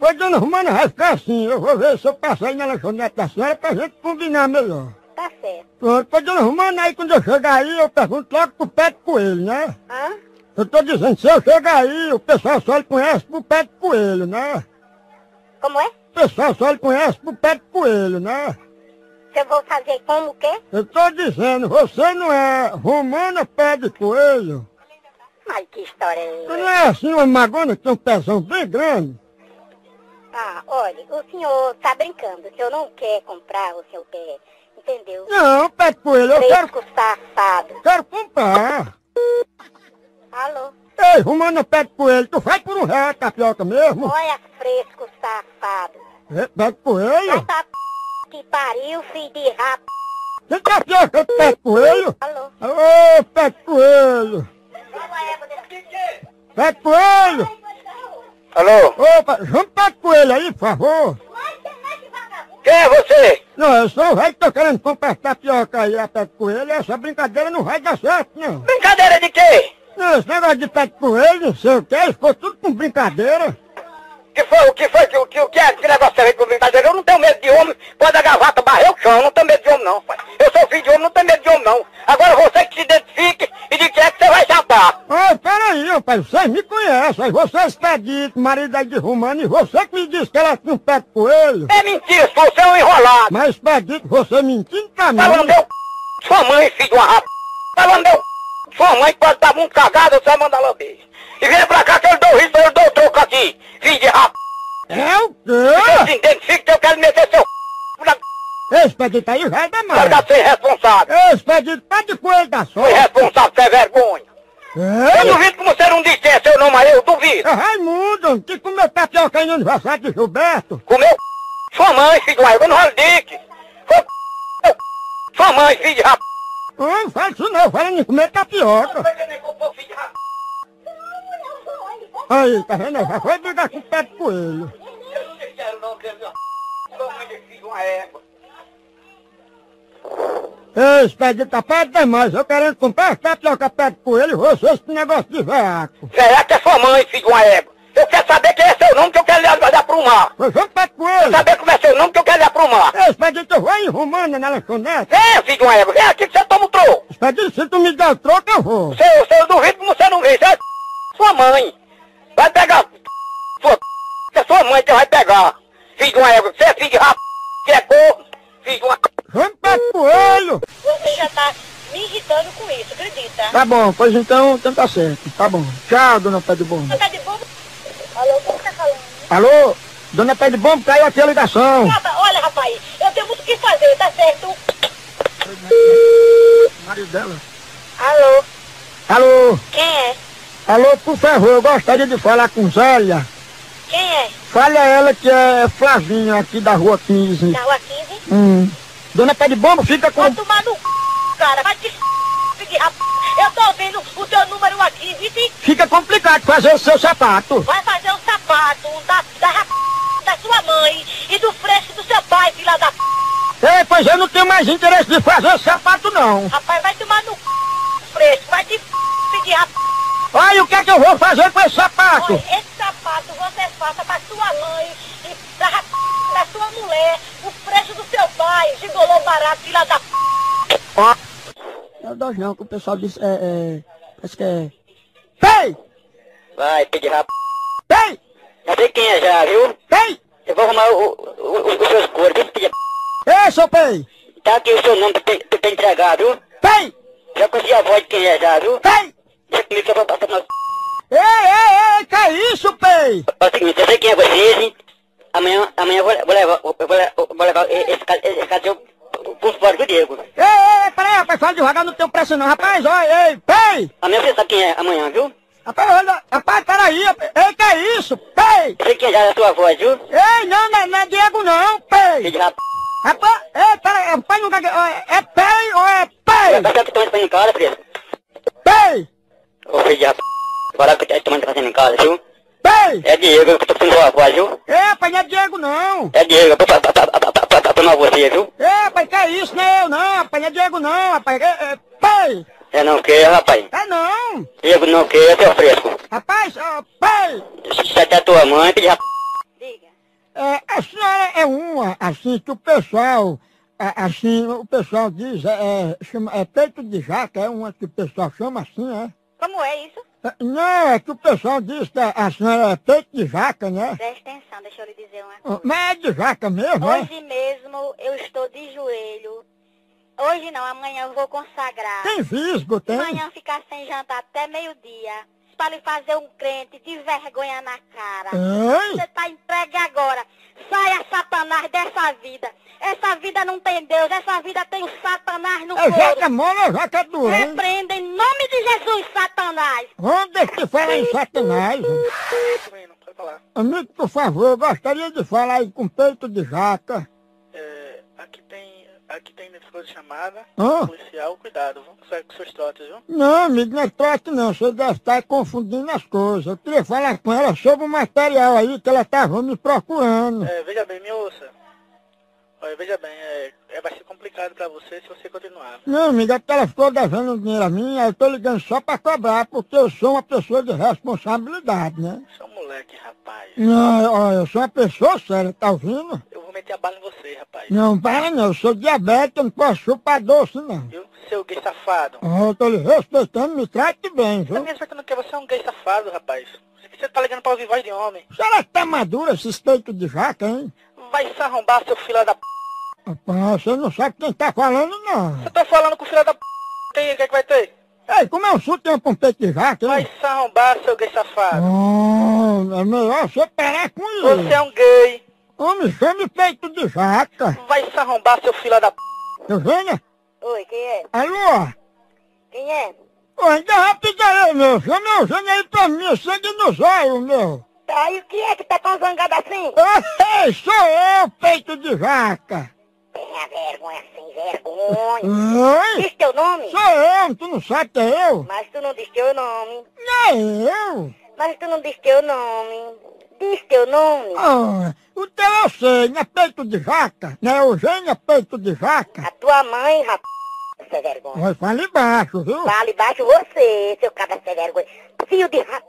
Ô, dona Romana, vai ficar assim. Eu vou ver se eu passo aí na lanchonete da senhora pra gente combinar melhor. Tá certo. Pronto, ô, dona Romana, aí quando eu chegar aí, eu pergunto logo pro pé de coelho, né? Hã? Eu tô dizendo, se eu chegar aí, o pessoal só lhe conhece pro pé de coelho, né? Como é? O pessoal só lhe conhece pro pé de coelho, né? Se eu vou fazer como o quê? Eu tô dizendo, você não é Romana Pé de Coelho? Ai, que história é Você essa? não é assim uma magona que tem um pezão bem grande? Ah, olha, o senhor tá brincando. O senhor não quer comprar o seu pé, entendeu? Não, Pé de Coelho, eu Fresco safado. quero comprar. Alô? Ei, Romana Pé de Coelho, tu faz por R$1 a tapioca mesmo? Olha, fresco safado. É, Pé de Coelho? Essa que pariu, filho de rap. Tem tapioca de Pé de Coelho? Alô? Ô, Pé de Coelho! Pé de Coelho! Alô? Opa, vamos Pé de Coelho aí, por favor. Quem é você? Não, eu sou o velho que tô querendo comprar tapioca aí a Pé de Coelho. Essa brincadeira não vai dar certo, não. Brincadeira de quê? Não, esse negócio de Pé de Coelho, não sei o que, ficou tudo com brincadeira. O que é que negócio é com brincadeira? Eu não tenho medo de homem, pode a gravata barrer o chão, eu não tenho medo de homem não, pai. Eu sou filho de homem, não tenho medo de homem não. Agora você que se identifique e de que é que você vai chapar. Ô, peraí, rapaz, vocês me conhecem, aí você é expedito, marido aí de Romana, e você que me disse que ela tinha um pé de coelho. É mentira, você é um enrolado. Mas expedito, você mentindo pra mim. Falando meu sua mãe, filho de uma rapa. Falando meu sua mãe pode estar muito cagada, você vai mandar lamber. E vem pra cá que eu lhe dou risco, eu lhe dou o troco aqui, filho de rapa. É o Você se quê? identifique que eu quero meter seu na Esse expedito aí vai dar mais. larga ser responsável. Esse expedito pé de coelho da Foi sorte. responsável, você é vergonha. Eu duvido que você não disse quem é seu nome aí, eu duvido. É Raimundo, que comeu tapioca aí no aniversário de Gilberto. Comeu sua mãe, filho de uma, eu não ralique. Foi sua mãe, filho de rap. Não fala isso não, fala em comer tapioca. Aí, tá vendo? Já foi brigar com o pé de coelho. Ei, expedito tá perto demais, eu querendo comprar tapioca pé de coelho e vocês com negócio de veaco. Será que é sua mãe, filho de uma égua? Eu quero saber quem é seu nome que eu quero lhe aprumar. Pois vamos pé de Quero coelho. saber como é seu nome que eu quero lhe aprumar. Ei, expedito, eu vou em Romana na lanchonete. Vem, filho de uma égua, vem aqui que você toma o troco. Expedito, se tu me der o troco, eu vou. Eu duvido que você não vê, isso é sua mãe. Vai pegar é sua mãe que vai pegar. Filho de uma égua, você é filho de rap, que é corno, filho de uma... Vamos pé de coelho. Você já tá me irritando com isso, acredita? Tá bom, pois então tá certo. Tá bom. Tchau, dona Pé de Bomba. Tá de bobo? Alô, quem tá falando? Alô? Dona Pé de Bomba, caiu aqui a ligação. Olha, rapaz, eu tenho muito o que fazer, tá certo? Marido dela. Alô, Alô? quem é? Alô, por favor, eu gostaria de falar com Zélia. Quem é? Fale a ela que é Flavinha aqui da rua 15. Da rua 15? Dona Pé de Bomba, fica com... Vai tomar no cara, vai te filho de rap. Eu tô ouvindo o teu número aqui, vice. Fica complicado fazer o seu sapato. Vai fazer um sapato da sua mãe e do fresco do seu pai, filha da Ei, pois eu não tenho mais interesse de fazer sapato, não. Rapaz, vai tomar no fresco, vai te filho de rap. Olha, o que é que eu vou fazer com esse sapato? Olha, esse sapato você faça pra sua mãe e da sua mulher, o fresco do seu pai, gigolô barato, filha da Ó. Não, dois não, que o pessoal disse, parece que é... Pei! Vai, filho de rap. Pei! Já sei quem é já, viu? Pei! Eu vou arrumar os seus coros, viu, filho de... Ei, seu Pei! Tá aqui o seu nome pra entregar, viu? Pei! Já conheci a voz de quem é já, viu? Pei! Deixa comigo que eu vou passar uma... Ei, que é isso, Pei? É o seguinte, eu sei quem é vocês, hein? Amanhã eu vou levar esse cachorro pros fora do Diego. Ei, peraí, rapaz, fala devagar, não tenho pressa não. Rapaz, olha, ei, Pei! Amanhã você sabe quem é amanhã, viu? Rapaz, olha, rapaz, peraí, ei, que é isso, Pei? Eu sei quem é já é a sua voz, viu? Ei, não é Diego não, Filho Pei! de rap. Rapaz, ei, peraí, o pai não é Pei ou é Pei? Vai ficar que tomando em casa, fresco. Pei! Ô filho de rap. Agora que tá tomando fazendo em casa, viu? Pei! É Diego, eu tô precisando da sua voz, viu? Ei, rapaz, não é Diego não. É Diego, pra tomar você, viu? Ei, rapaz, que é isso, não é eu não, rapaz, não é Diego não, rapaz, Pei! É não quer, rapaz. É não. Diego não quer, seu fresco. Rapaz, Pei! Se até a tua mãe, filho de rap. Diga. A senhora é uma, assim, que o pessoal, assim, o pessoal diz, chama, peito de jaca, é uma que o pessoal chama assim, é? Como é isso? Não, é que o pessoal diz que a senhora é peito de jaca, né? Presta atenção, deixa eu lhe dizer uma coisa. Mas é de jaca mesmo, é? Hoje mesmo eu estou de joelho. Hoje não, amanhã eu vou consagrar. Tem visgo, tem? Amanhã ficar sem jantar até meio-dia. Para lhe fazer um crente de vergonha na cara. Ei? Você está entregue agora. Saia, Satanás, dessa vida. Essa vida não tem Deus, essa vida tem o Satanás no É jaca couro. mole ou jaca doente? Repreenda em nome de Jesus, Satanás. Vamos deixar de falar em Satanás. Pode falar. Amigo, por favor, eu gostaria de falar aí com peito de jaca. Aqui tem coisa chamada, Hã? policial, cuidado, viu? Com seus trotes, viu? Não, amigo, não é trote não, você deve estar confundindo as coisas. Eu queria falar com ela sobre o material aí que ela estava me procurando. Veja bem, me ouça. Olha, veja bem, vai ser complicado pra você se você continuar. Não, amiga, é porque ela ficou devendo dinheiro a mim, aí eu tô ligando só pra cobrar, porque eu sou uma pessoa de responsabilidade, né? Você é um moleque, rapaz. Não, ó, eu sou uma pessoa séria, tá ouvindo? Eu vou meter a bala em você, rapaz. Não, para não, eu sou diabético, eu não posso chupar doce, não. Viu? Seu gay safado. Ó, eu tô lhe respeitando, me trate bem, Você tá viu? me respeitando que você é um gay safado, rapaz. Você tá ligando pra ouvir voz de homem. Será que tá madura esses peitos de jaca, hein? Vai se arrombar, seu filho da p... Rapaz, você não sabe quem tá falando, não. Você tá falando com o filho da p... Tem, o que é que vai ter? Ei, como é um sutiã com peito de jaca, Vai hein? se arrombar, seu gay safado. Oh, é melhor você parar com isso. Você é um gay. Homem, chame peito de jaca. Vai se arrombar, seu filho da p... Eugênia? Oi, quem é? Alô? Quem é? Ô, ainda rápido aí, meu. Chama a Eugênia aí pra mim, sangue nos olhos, meu. Tá, e o que é que tá tão zangado assim? Ei, sou eu, peito de jaca. Tenha vergonha, sem vergonha. Oi? Diz teu nome? Sou eu, tu não sabe que é eu? Mas tu não diz teu nome. Não é eu. Mas tu não diz teu nome. Diz teu nome. Ah, o teu eu sei, não é peito de jaca? Não é Eugênia, peito de jaca? A tua mãe, rapaz, sem vergonha. Mas fala embaixo, viu? Fala embaixo você, seu cabra sem vergonha. Filho de rapaz,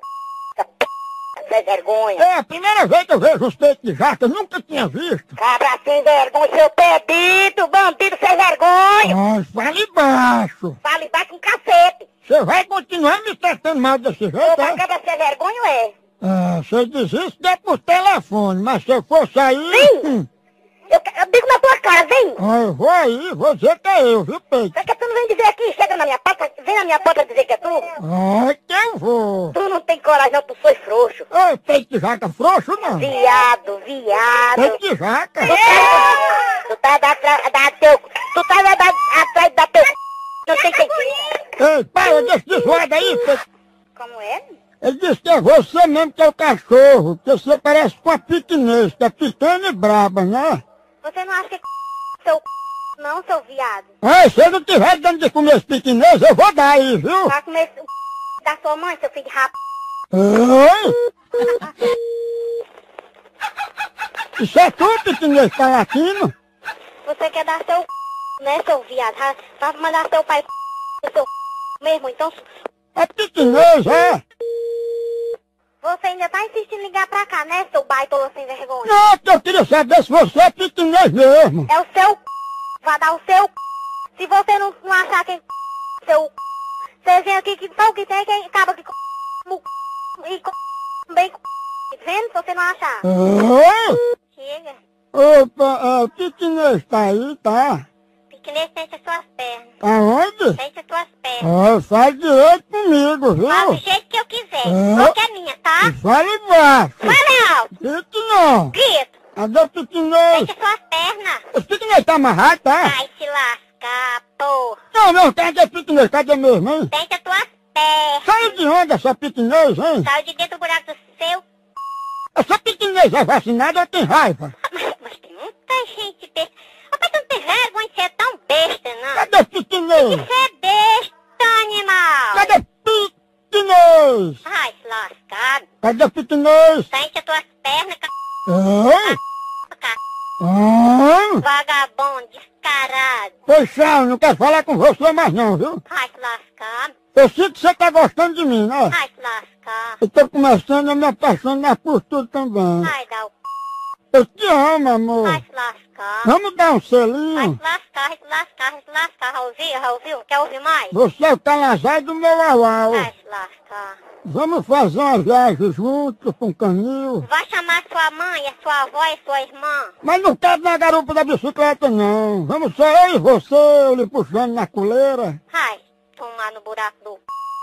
sem vergonha. É a primeira vez que eu vejo os peitos de jaca, eu nunca tinha visto. Cabra sem vergonha, seu perdido, bandido sem vergonha. Mas fala embaixo. Fala embaixo com cacete. Você vai continuar me tratando mal desse Ô, jeito, é? cabra sem vergonha, é. Ah, você diz isso que é por telefone, mas se eu for sair... Sim. Eu digo na tua cara, vem. Eu vou aí, vou dizer que é eu, viu, peito? Só que tu não vem dizer aqui, chega na minha porta, vem na minha porta dizer que é tu. Ai, que eu vou. Tu não tem coragem não, tu foi frouxo. Ô, peito de jaca frouxo, não. Viado. Peito de jaca. Tu tá atrás da teu... Não tem sentido. Ei, para desse zoado aí, peito. Como é? Ele disse que é você mesmo que é o cachorro, que você parece com a piquinês, que é pequena e braba, né? Você não acha que seu não, seu viado? Ai, se eu não tiver dando de comer esse piquinês, eu vou dar aí, viu? Vai comer o da sua mãe, seu filho de rap... Oi? Isso é tu, piquinês, tá latindo? Você quer dar seu né, seu viado? Vai mandar seu pai seu mesmo, então... É piquinês, é? Você ainda tá insistindo em ligar pra cá, né, seu baitola sem vergonha? Não, que eu queria saber se você é piquinês mesmo. É o seu vai dar o seu se você não achar que seu você vem aqui que só o que tem é que acaba que e bem vendo se você não achar. Oi? Chega. Opa, piquinês tá aí, tá? Piquenês, sente as suas pernas. Aonde? Sente as suas pernas. Ó, faz direito comigo, viu? Faz do jeito que eu quiser. Ah. Qual que é minha, tá? E fala embaixo. Fala alto. Grito não. Grito. Cadê o piquinês? Sente as suas pernas. O piquinês tá amarrado, tá? Vai se lascar, porra. Não, cadê o piquinês? Cadê mesmo, hein? Sente as tuas pernas. Saiu de onde essa piquinês, hein? Saiu de dentro do buraco do seu... Essa piquinês é vacinada ou tem raiva? Mas tem muita gente besta. Rapaz, tu não tem vergonha de ser tão besta, não. Cadê o piquinês? Isso é besta, animal. Cadê o piquinês? Ai, se lascado. Cadê o piquinês? Sente as tuas pernas, Oi? vagabundo, descarado. Pois tchau, não quero falar com você mais não, viu? Ai, se lascado. Eu sinto que você tá gostando de mim, né? Ai, se lascar. Eu tô começando a me apaixonar por tudo também. Ai, dá o Eu te amo, amor. Vai se lascar. Vamos dar um Vai selinho? se lascar, vai se lascar, vai se lascar. Já ouviu? Quer ouvir mais? Você é o calazar do meu auau. Vai se lascar. Vamos fazer uma viagem juntos com o canil. Vai chamar sua mãe, a sua avó e sua irmã. Mas não quero na garupa da bicicleta, não. Vamos só eu e você, eu lhe puxando na coleira. Vai tomar no buraco do...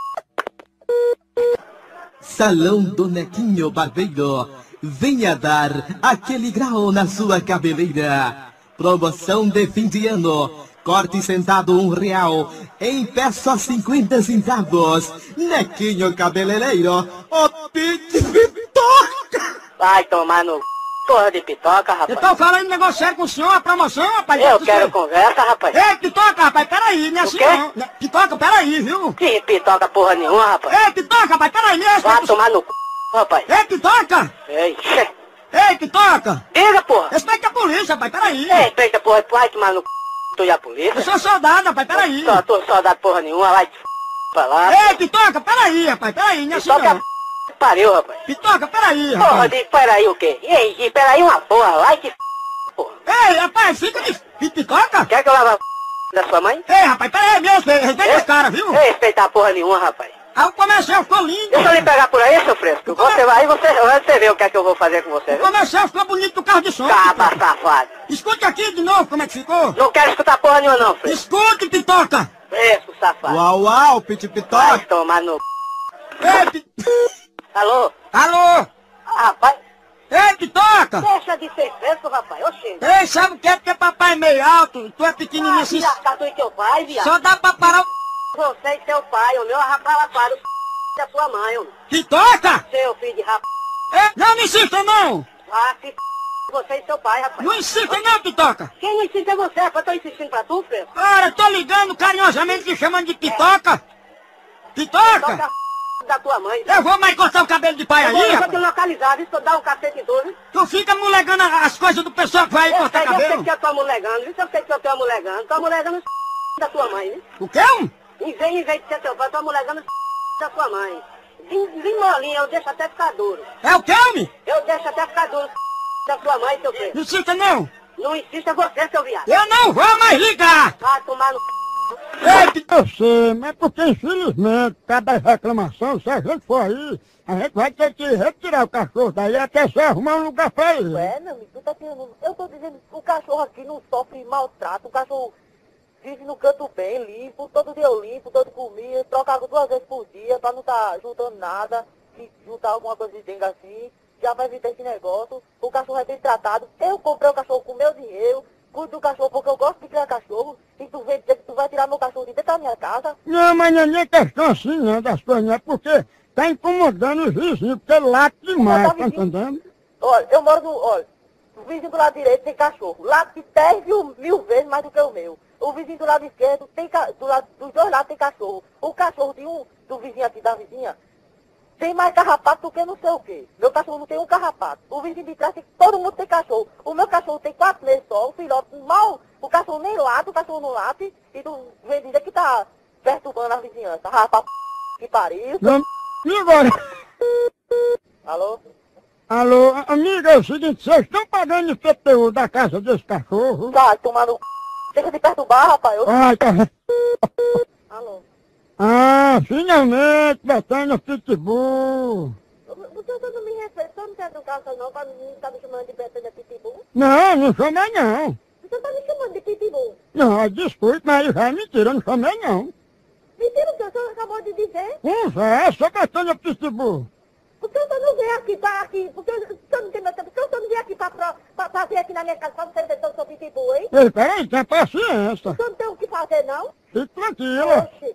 Salão do Nequinho Barbeiro. Venha dar aquele grau na sua cabeleira. Promoção de fim de ano. Corte sentado R$1. Em pé só 50 centavos. Nequinho Cabeleireiro. O Pit Pitoca. Vai tomar no porra de pitoca, rapaz. Eu tô falando negócio sério com o senhor, a promoção, rapaz. Eu quero conversa, rapaz. Ei, Pitoca, rapaz, peraí, não é assim quê? não. Pitoca, peraí, viu? Que pitoca porra nenhuma, rapaz. Ei, Pitoca, rapaz, peraí, mesmo. Vai tomar no rapaz. Ei, Pitoca! Ei, Ei, Pitoca! diga, porra. Respeita a polícia, rapaz, peraí. Respeita, porra, vai tomar no tu e a Eu polícia. sou soldado, rapaz, peraí. Só tô soldado porra nenhuma, vai pra lá. Ei, Pitoca, peraí, rapaz, peraí, não é assim Pitoca não. pariu, rapaz. Pitoca, peraí, Porra, rapaz. de peraí o quê? Ei, peraí uma porra, vai que porra. Ei, rapaz, fica de Pitoca. Quer que eu lave a da sua mãe? Ei, rapaz, peraí, mesmo, respeita os caras, viu? Respeitar porra nenhuma, rapaz. Aí o comercial ficou lindo. Deixa eu lhe pegar por aí, seu fresco. Você vai, você vê o que é que eu vou fazer com você, O viu? comercial ficou bonito do carro de som. Caba Pitoca. safado. Escute aqui de novo como é que ficou. Não quero escutar porra nenhuma não, fresco. Escute, Pitoca. Fresco, safado. Uau, uau, Pit Vai Pitoca. tomar no... Ei, Alô? Alô? Rapaz, Ei, Pitoca. deixa de ser fresco, rapaz. Oxê. Ei, sabe o que é? Porque papai é meio alto, tu é pequenininho assim. Viajar tu e teu pai, viado. Só dá pra parar o... Você e teu pai, o meu rapaz para o da sua mãe, o Pitoca! seu filho de rapaz. Ei, não me insista não! Ah, se você e seu pai, rapaz. Não insista não, Pitoca! Quem não insiste é você, rapaz. Tô insistindo pra tu, fresco. Ora, tô ligando carinhosamente te chamando de Pitoca! Pitoca! Toca da tua mãe. Eu vou mais cortar o cabelo de pai Eu vou aí, te rapaz! localizar, viu? Se eu dar um cacete em tu, viu? Tu fica molegando as coisas do pessoal que vai aí Eu cortar sei cabelo! que eu tô molegando, viu? Eu sei que eu tô molegando. Tô molegando da tua mãe, viu? O quê? Em vez de ser teu pai, tô molegando da tua mãe. Vim molinho, eu deixo até ficar duro. É o quê, homem? Eu deixo até ficar duro da tua mãe, seu filho. Não insista não! Não insista você, seu viado. Eu não vou mais ligar! Vai tomar no Ei, eu sei, mas porque infelizmente, cada reclamação, se a gente for aí, a gente vai ter que retirar o cachorro daí até você arrumar um lugar pra ele. Meu amigo, tu tá querendo... Eu tô dizendo, o cachorro aqui não sofre maltrato, o cachorro vive no canto bem, limpo, todo dia eu limpo, todo comida, troco água 2 vezes por dia pra não tá juntando nada, se juntar alguma coisa de dengue assim, já vai evitar esse negócio, o cachorro é bem tratado, eu comprei o cachorro com meu dinheiro, cuido do cachorro porque eu gosto de criar cachorro, e tu vem dizer que tu vai tirar meu cachorro de dentro da minha casa. Não, mas não é nem questão assim, não, das coisas, não é porque tá incomodando os vizinhos, porque late demais, tá vizinho. entendendo? Olha, eu moro no... Olha, o vizinho do lado direito tem cachorro, late 10 mil vezes mais do que o meu. O vizinho do lado esquerdo tem dos dois lados tem cachorro. O cachorro de do vizinho aqui, da vizinha, tem mais carrapato do que não sei o quê. Meu cachorro não tem um carrapato. O vizinho de trás, todo mundo tem cachorro. O meu cachorro tem 4 meses só, o filhote mal, o cachorro nem late, o cachorro não late, e tu vem dizer que tá perturbando a vizinhança. Rapaz, que pariu. Não, e agora? Alô? Alô, amiga, é o seguinte, vocês estão pagando IPTU da casa desse cachorro? Vai, tomar no... Deixa de perturbar, rapaz. Ai, tá... Alô? Ah, finalmente, Betânia Pitbull. O senhor não me respeita, o senhor não tem educação não, pra não estar me chamando de Betânia Pitbull? Não, não chamei não. O senhor tá me chamando de Pitbull? Não, desculpe, mas já é mentira, não chamei não. Mentira, o que o senhor acabou de dizer. É, sou Betânia Pitbull. O senhor não veio aqui, tá aqui, porque o senhor não tem meu tempo, o senhor não veio aqui pra vir aqui na minha casa pra você dizer que eu sou Pitbull, hein? Ei, peraí, tenha paciência. O senhor não tem o que fazer, não? Fique tranquila. Oxi.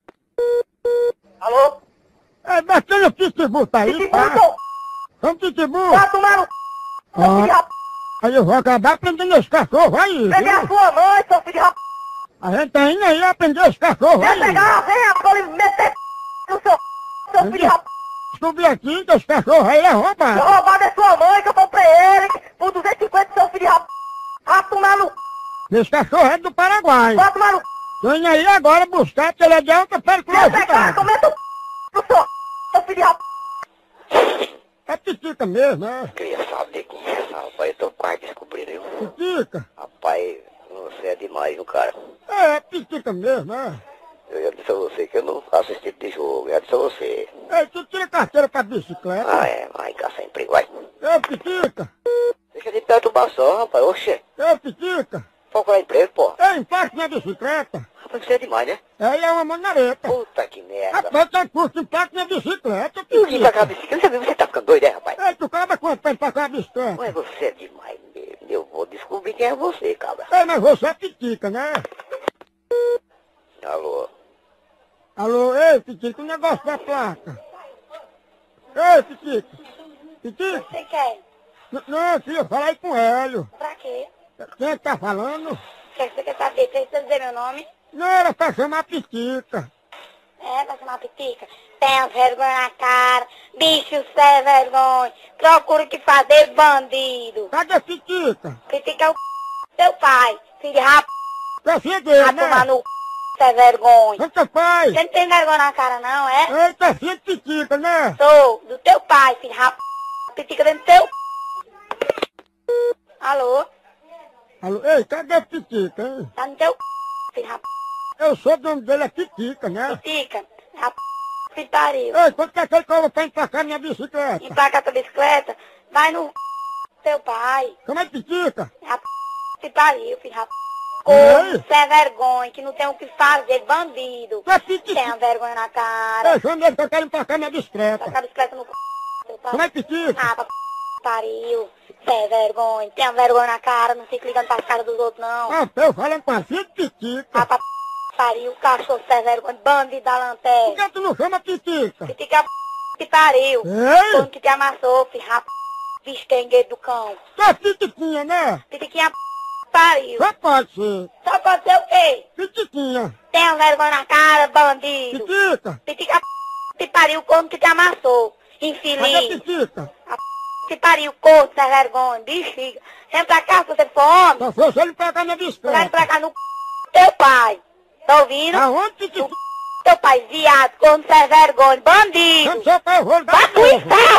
Alô? É, Betânia Pitbull tá aí, Pitbull, tá? seu... Vamos, Pitbull. Vai tomar no... Seu filho de rap... Aí eu vou acabar prendendo esse cachorro aí, Peguei a viu? sua mãe, seu filho de rap... A gente tá indo aí aprender esse cachorro Quer aí. pegar, venha, vou lhe meter no seu filho de rap... Descobri aqui que esse cachorro aí é roubado. Roubado é sua mãe, que eu comprei ele por 250, seu filho de rap... Vai tomar no... Esse cachorro é do Paraguai. Vai tomar no... Tô indo aí agora buscar, porque ele é de alta Quer pegar, periculosidade. comenta o... no seu filho de rap... É pitica mesmo, é? Queria saber quem é essa, rapaz. Eu tô quase descobrindo, viu? Pitica? Rapaz, você é demais, viu, cara? É pitica mesmo, é? Eu já disse a você que eu não faço esse tipo de jogo. Eu já disse a você. Ei, tu tira carteira pra bicicleta? Ah, é. Vai caçar emprego, vai. É pitica? Deixa de perturbação, rapaz. Oxê. É pitica? Procurar emprego, pô. É empate na bicicleta? Rapaz, você é demais, né? É uma manareta. Puta que merda. Rapaz, tá curto empate na bicicleta, E o que pitica. com a bicicleta? Você tá ficando doido, é, rapaz? Ei, tu cobra quanto pra empacar a bicicleta? Ué, você é demais mesmo. Eu vou descobrir quem é você, cabra. Ei, mas você é pitica, né? Alô? Alô, ei, pitica, o negócio da placa. Ei, pitica. Pitica? Você quer? Não, filho, fala aí com o Hélio. Pra quê? Quem é que tá falando? O que você quer saber? Precisa dizer meu nome? Não, era pra chamar pitica. É, pra chamar pitica? Tenha vergonha na cara, bicho sem vergonha. Procura o que fazer, bandido. Cadê a pitica? Pitica é o seu pai, filho de rap, É filha dele, vai tomar né? no sem vergonha. Quanto pai? Você não tem vergonha na cara não, é? Eita, filha de pitica, né? Sou do teu pai, filho de rap, pitica dentro do teu... Alô? Alô, ei, cadê a pitica, hein? Tá no teu filho de rap, Eu sou dono dele, é pitica, né? pitica, rap, filho de pariu. Ei, quanto que é que ele cobra pra empacar minha bicicleta? Emplaca tua bicicleta, vai no teu pai. Como é pitica? Rap, filho de pariu, filho de rap. Ei. Corno, sem vergonha, que não tem o que fazer, bandido. Que é pitica? Tenha vergonha na cara. Ei, chama ele que eu quero empacar minha bicicleta. Taca a bicicleta no teu pai. Como é pitica? Ah, pra pariu, sem vergonha. Tenha vergonha na cara, não fique ligando pra cara dos outros, não. Ah, eu falando com a filha de pitica. Ah, pra pariu, cachorro sem vergonha, bandido da Por lanterna. que tu não chama pitica? Que fica que pariu. Ei, Quando que te amassou, filho, rap, bistengueiro do cão. tu é pitiquinha, né? Pitiquinha pariu. Só pode ser. Só pode ser o quê? Pitiquinha. Tenha vergonha na cara, bandido. Pitica. Pitica que pariu, como que te amassou. Cadê a Infeliz. pitica? Que pariu, corpo, sem vergonha, bexiga. Vem pra cá, se você for homem. Só foi se ele empacar minha Vai bicicleta. pra cá no teu pai. Tá ouvindo? Aonde pitica? Teu pai, viado, corno, sem vergonha, bandido. Quando seu pai eu vou lhe dar Vai pro novo.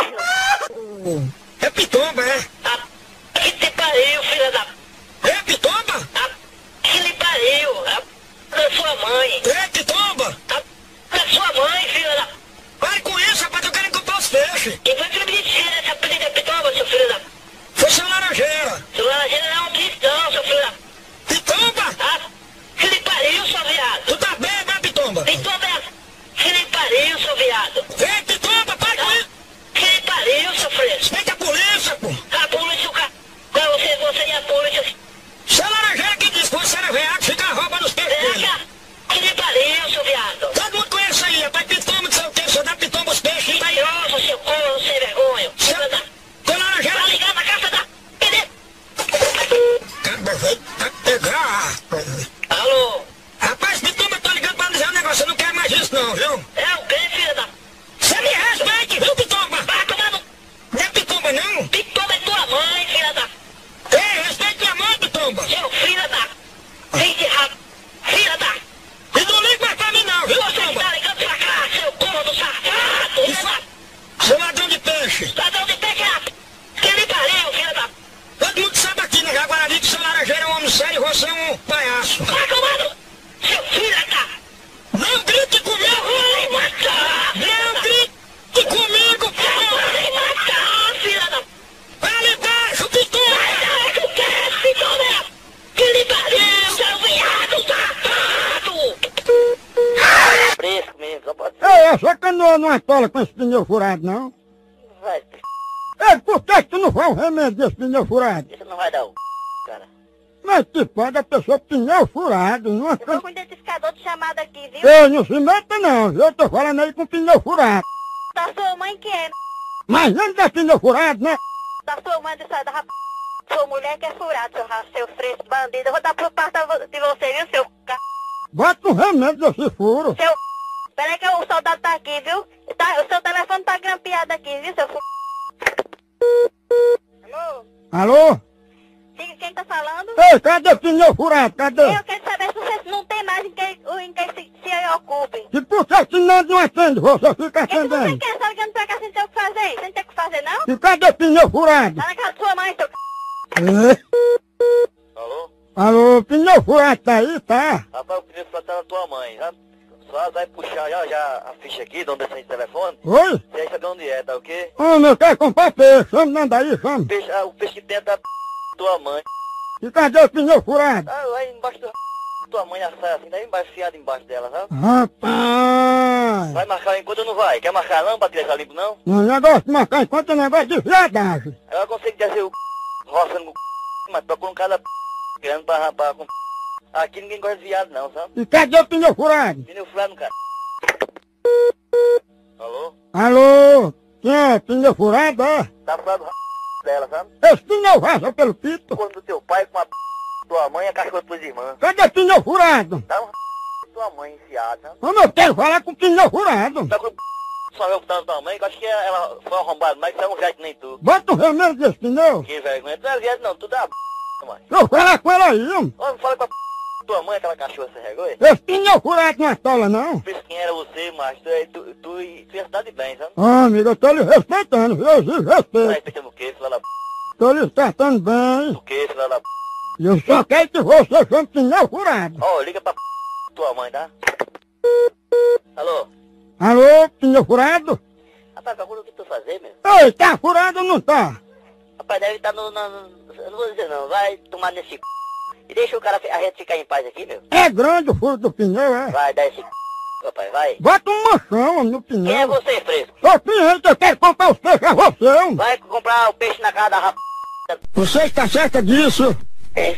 inferno. É pitomba, é? Que te pariu, filha da... É pitomba? Que lhe pariu, da sua mãe. É pitomba? Da sua mãe, filha da... Pare com isso, rapaz, eu quero comprar os peixes. Quem foi que me disse essa pedida pitoma, seu filho da... Foi seu laranjeira. Seu laranjeira não é um cristão, seu filho da... Pitomba? Que lhe pariu, seu viado. Tu tá bem, vai, pitomba? Pitoma é... Que lhe pariu, seu viado. Ei, pitomba, pare com isso. Que lhe pariu, seu fresco. Vem com a polícia, pô. A polícia, o cara... Você e a polícia... Seu laranjeira que diz que você era veado, fica roubando os peixes Vem dele. cá. Que lhe pariu, seu viado. Todo mundo conhece aí, rapaz, pitomba, não sei o que, só dá pitomba os peixes. Maioroso, seu corno, sem vergonha. Filha da... Seu laranjeira... Tá ligado na casa da... Cara, vai pegar. Alô? Rapaz, pitomba, tô ligando pra dizer um negócio, eu não quero mais isso não, viu? É o quê, filha da... Você me respeite, viu, pitomba? Vai tomar no... Não é pitomba, não? Pitoma é tua mãe, filha da... Ei, respeite a mãe, pitomba. Seu filho da... Filho de rap... Filha da... E não liga mais pra mim não, viu, Você pitomba? está ligando pra cá, seu corno safado, filha da... Seu ladrão de peixe. Ladrão de peixe, que lhe pariu, filha da... Todo mundo sabe aqui no Jaguarari que seu laranjeira é um homem sério e você é um palhaço. Vai tomando... Seu filho da... Não grite Eu comigo! vou lhe matar, filha Não da... grite comigo, Eu vou porra! lhe matar, filha da... Ali embaixo, pitomba! Vai, tu quer, pitoma? Que lhe pariu, seu viado safado! Fresco mesmo, só pode ser. Ei, essa canoa não atola com esse pneu furado, não? Vai, Ei, por que tu não faz um remédio desse pneu furado? isso não vai dar o... cara. Mas que pode a pessoa pneu furado, não é? Eu tô com o identificador de chamada aqui, viu? Ei, não se meta não, eu tô falando aí com pneu furado. Da sua mãe que é, Mas não dá pneu furado, né? da sua mãe de sair da rap... Sua mulher que é furada, seu fresco bandido. Eu vou dar por parte de você, viu, seu c... Bota um remédio desse furo. Seu... Peraí que o soldado tá aqui, viu? Tá, o seu telefone tá grampeado aqui, viu, seu... Alô? Alô? Diga quem tá falando? Ei, cadê pneu furado? Cadê? Eu quero saber se você não tem mais em quem se ocupe. E por que não atende? Você fica O que você atendendo. quer? Sabe que ligando pra cá sem ter o que fazer? Sem ter o que fazer, não? E cadê pneu furado? Tá na casa da sua mãe, seu Alô? Alô, pneu furado tá aí, tá? Rapaz, o pneu furado tá na tua mãe. Só vai puxar já a ficha aqui, de onde é esse telefone. Oi? Você sabe onde é, tá ok? Homem, eu quero comprar peixe, chama não daí, chama. O peixe que dentro da tua mãe. E cadê o pneu furado? Ah, lá embaixo da tua mãe, a saia assim, daí embaixo, fiado embaixo dela, sabe? Rapaz! Vai marcar enquanto ou não vai? Quer marcar não pra te deixar limpo não? Não negócio de marcar enquanto é negócio de viadagem. Eu consigo dizer o roçando o mas procura um cara querendo pra rapar com aqui ninguém gosta de viado não, sabe? E cadê o pneu furado? Pneu furado no cara. Alô? Alô? Quem é? Pneu furado, é? Tá furado o dela, sabe? Esse pneu vaza pelo pito. Quando do teu pai com a tua mãe e a cachorra dos irmãos. Cadê o pneu furado? Tá tua mãe enfiada, sabe? Homem, eu quero falar com o pneu furado. Tá com só eu botando tua mãe, que eu acho que ela foi arrombada, mas é um velho que nem tu. Bota um remédio desse pneu. Que vergonha, tu não é viado não, tu dá mãe. Eu falar com ela aí, homem. Ô, fala com a tua mãe, aquela cachorra sem vergonha. Esse pneu furado não é tola, não. Pensa quem era você, macho, tu ia se dar de bem, sabe? Ô, amigo, eu tô lhe respeitando, viu? Eu exijo Tá respeito. respeitando o quê, filha da Tô lhe tratando bem. o quê, filha da E eu só quero que você chame pneu furado. Ó, liga pra tua mãe, tá? Alô? Alô, pneu furado? Rapaz, calcula o que tu fazer, meu. Ei, tá furado ou não tá? Rapaz, deve estar eu não vou dizer não, vai tomar nesse e deixa o cara, a gente ficar em paz aqui, meu. É grande o furo do pneu, é? Vai, dá esse rapaz, vai. Bota um manchão homem, no Quem é pneu. você, fresco? Ô, cliente, eu quero comprar os peixes a você, homem. Vai comprar o peixe na casa da rap... Você está certa disso? É,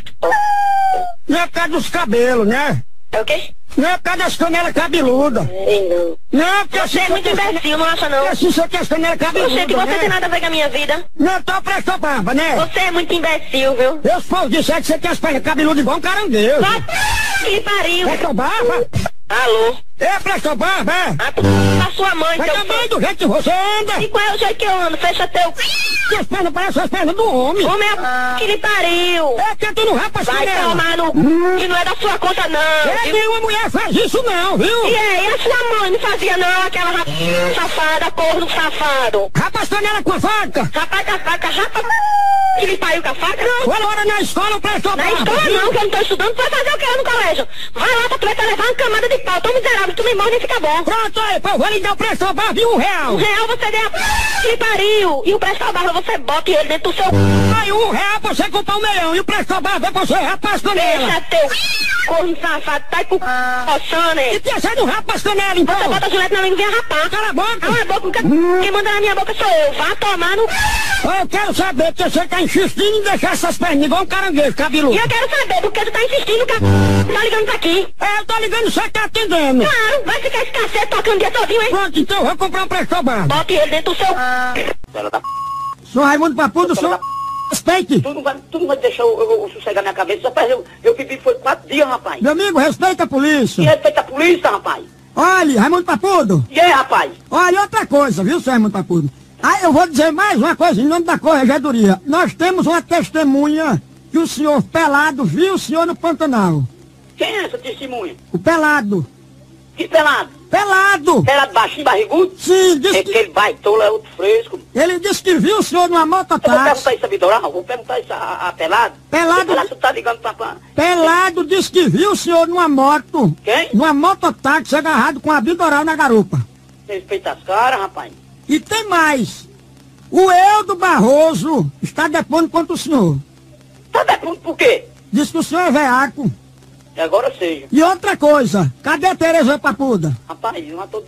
Não é por causa dos cabelos, né? É o quê? Não é por causa das canelas cabeludas. Não. Não, porque Você é muito imbecil, não acha não? assim você quer as canelas cabeludas, Você tem né? nada a ver com a minha vida. Não, tô presta barba, né? Você é muito imbecil, viu? Eu só disser que você tem as pernas cabeludas igual um caranguejo. Só que pariu. Presta barba? Alô? É, presta barba, é? A sua mãe, Mas seu também do jeito que você anda. E qual é o jeito que eu ando? Fecha teu... As pernas parecem as pernas do homem. Homem é que lhe pariu. É que tu não rapa as Vai canelas. tomar no... Que não é da sua conta, não. É, nenhuma mulher faz isso não, viu? E aí, a sua mãe não fazia não, aquela safada, corno safado. Rapa as canelas com a faca. Rapaz com a faca, rapa que lhe pariu com a faca. Toda hora na escola presta Na barba. escola viu? não, que eu não tô estudando, tu vai fazer o que lá no colégio? Vai lá pra tu ver, levar uma camada de pau, tão miserável, tu me morre e fica bom. Pronto aí, pô, vou lhe dar o preço barba de R$1. R$1 você deu que lhe pariu. E o preço da barba você bota ele dentro do seu... Aí R$1 pra você comprar 1 milhão. E o preço barba é pra você rapar as canelas. Deixa teu corno safado, tá aí com coçando, E hein? tia, você não rapa as canelas, então? Você bota a Juliette na língua e vem rapar. Cala a boca. Cala a boca, quem manda na minha boca sou eu. Vá tomar no... Eu quero saber que você tá insistindo em deixar essas pernas igual um caranguejo cabeludo. E eu quero saber porque tu tá insistindo, tá ligando pra aqui. É, eu tô ligando, você tá atendendo. Claro, vai ficar esse cacete tocando o dia todinho, hein? Pronto, então eu vou comprar um preço barba. Bote ele dentro do seu... Filha da Sou Raimundo Papudo, sou... Respeite. Tu não vai deixar eu sossegar minha cabeça. Rapaz, eu vivi foi 4 dias, rapaz. Meu amigo, respeita a E polícia. respeita a polícia, rapaz. Olha, Raimundo Papudo. E aí, rapaz? Olha, outra coisa, viu, seu Raimundo Papudo? Ah, eu vou dizer mais uma coisa em nome da corregedoria. Nós temos uma testemunha que o senhor Pelado viu o senhor no Pantanal. Quem é essa testemunha? O Pelado. Que pelado? Pelado! Pelado baixinho, barrigudo? Sim, disse É que... aquele baitola, é outro fresco. Ele disse que viu o senhor numa Eu vou mototáxi. perguntar isso a Vidoral, vou perguntar isso a Pelado. Pelado- Pelado, tu tá ligando pra... Pelado disse que viu o senhor numa moto. Quem? Numa mototáxi agarrado com a bidoral na garupa. Respeita as caras, rapaz. E tem mais. O Eudo Barroso está depondo contra o senhor. Tá depondo por quê? Diz que o senhor é veaco. E agora seja. E outra coisa, cadê a Tereza Papuda? Rapaz, não é todo...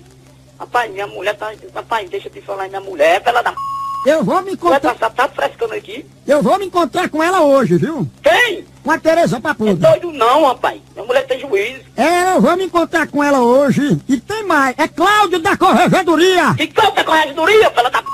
Rapaz, minha mulher tá... Rapaz, deixa eu te falar, minha mulher, pela da... Eu vou me Tu vai encontrar, passar, tá frescando aqui? eu vou me encontrar com ela hoje, viu? Quem? Com a Tereza É Papuda. doido não, rapaz. Minha mulher tem juízo. É, eu vou me encontrar com ela hoje. E tem mais, é Cláudio da Corregedoria. Que canta com a regedoria, pela da...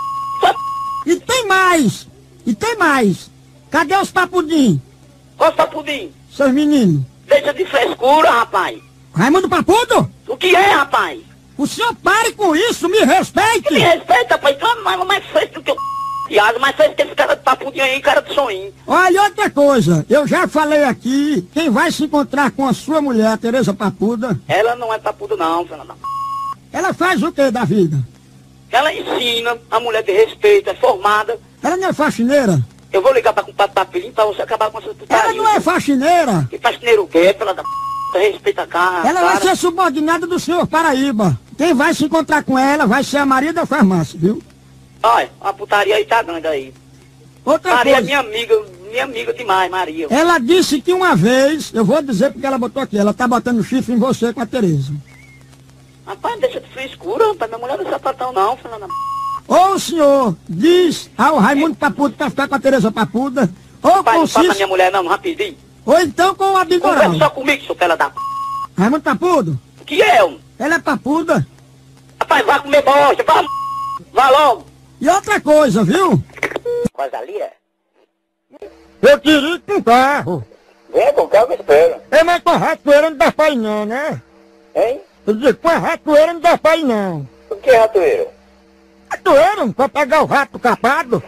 E tem mais, e tem mais. Cadê os papudim, Costa pudim. seus meninos? Deixa de frescura, rapaz. Raimundo Papudo? O que é, rapaz? O senhor pare com isso, me respeite. Me respeita, rapaz. Tu é mais fresco do que o piado, mais fresco que esse cara de papudinho aí, cara de soninho. Olha, outra coisa, eu já falei aqui, quem vai se encontrar com a sua mulher, a Tereza Papuda, Ela não é papudo não, filha da... ela faz o que da vida? Ela ensina a mulher de respeito, é formada. Ela não é faxineira? Eu vou ligar pra compadre Papilinho pra você acabar com essa putaria. Ela não é faxineira? Que faxineiro o quê, pela da p... Respeita a cara. Ela vai ser subordinada do senhor Paraíba. Quem vai se encontrar com ela vai ser a Maria da Farmácia, viu? Olha, a putaria aí tá grande aí. Outra Maria coisa. é minha amiga demais, Maria. Ela disse que uma vez, eu vou dizer porque ela botou aqui, ela tá botando chifre em você com a Tereza. Rapaz, deixa de frescura, rapaz. Minha mulher não é sapatão não, filha da p... Ou o senhor diz ao Raimundo Papudo pra ficar com a Tereza Papuda, ou Rapaz, com não o fala na Cícero, minha mulher não, rapidinho. ou então com o Abigoral. Conversa só comigo, seu fela da p... Raimundo Papudo, Que é, homem? ela é papuda. Rapaz, vai comer bosta, vá logo. E outra coisa, viu? Coisa ali, é? Eu queria com carro. Vem com o carro, me espera. É, mas com a ratoeira não dá pra ir não, né? Hein? Eu disse, com a ratoeira não dá pra ir não. O que é ratoeira? Ratoeira, pra pegar o rato capado.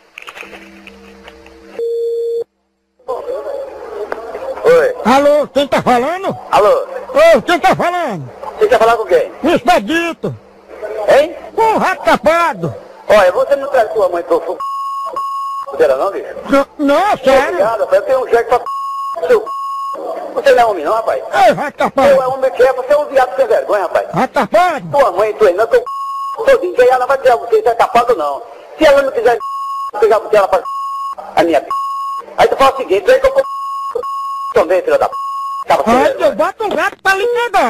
Oi. Alô, quem tá falando? Alô? Ô, quem tá falando? Você quer falar com quem? O Expedito. Hein? Com o rato capado. Olha, você não traz sua mãe pro f... dela não, bicho? Não, sério. Obrigado, rapaz. Eu tenho um jeito pra seu... Você não é homem não, rapaz? Ei, rato Eu é capado. homem que é, você é um viado sem vergonha, rapaz. Rato capado. Tua mãe, tua irmã, teu todinho, que ela não vai tirar você, se é capado ou não. Se ela não quiser pegar você, ela faz a minha p... Aí tu fala o seguinte, vem que eu vou também, filha da p... Tava sem Ai, vergonha. eu boto um gato pra lhe pegar.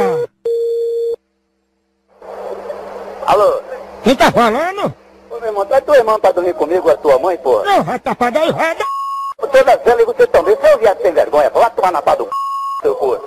Alô? Quem tá falando? Ô, meu irmão, traz tua irmã pra dormir comigo, a tua mãe, porra. Não, rato capado aí, roda. Toda vela e você também, você é um viado sem vergonha, pô. Vai tomar na pá do seu porra.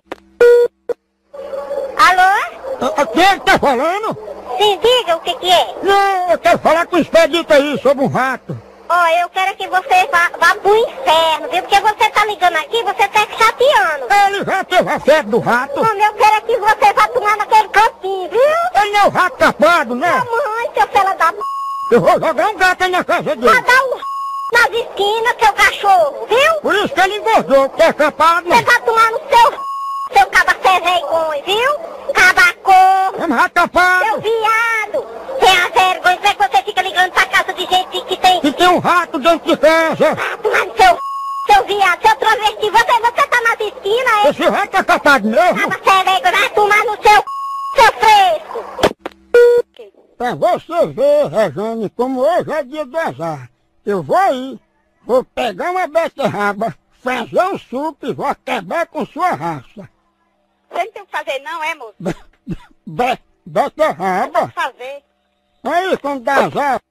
Alô? Quem é que tá falando? Sim, diga o que é. Não, eu quero falar com o Expedito aí sobre um rato. Ó, eu quero que você vá pro inferno, viu? Porque você tá ligando aqui, você tá chateando. Ele já teve a febre do rato. Homem, eu quero que você vá tomar naquele cantinho, viu? Ele não é o rato capado, né? Mamãe, seu fela da p... Eu vou jogar um gato aí na casa Vai dele. dar um nas esquinas, seu cachorro, viu? Por isso que ele engordou, porque é capado. Você vai tomar no seu caba sem vergonha, viu? Cabacô, É um rato capado. seu viado. Tem a vergonha, como é que você fica ligando pra casa de gente que tem... Que tem um rato dentro de casa. Vai tomar no seu viado, seu travesti. Você tá nas esquinas, é? Esse rato é capado mesmo. Caba sem vergonha, vai tomar no seu fresco. Pra você ver, Rejane, como hoje é dia do azar. Eu vou aí, vou pegar uma beterraba, fazer um suco e vou acabar com sua raça. Você não tem o que fazer não, é, moço? Beterraba? Fazer. Aí, quando dá azar.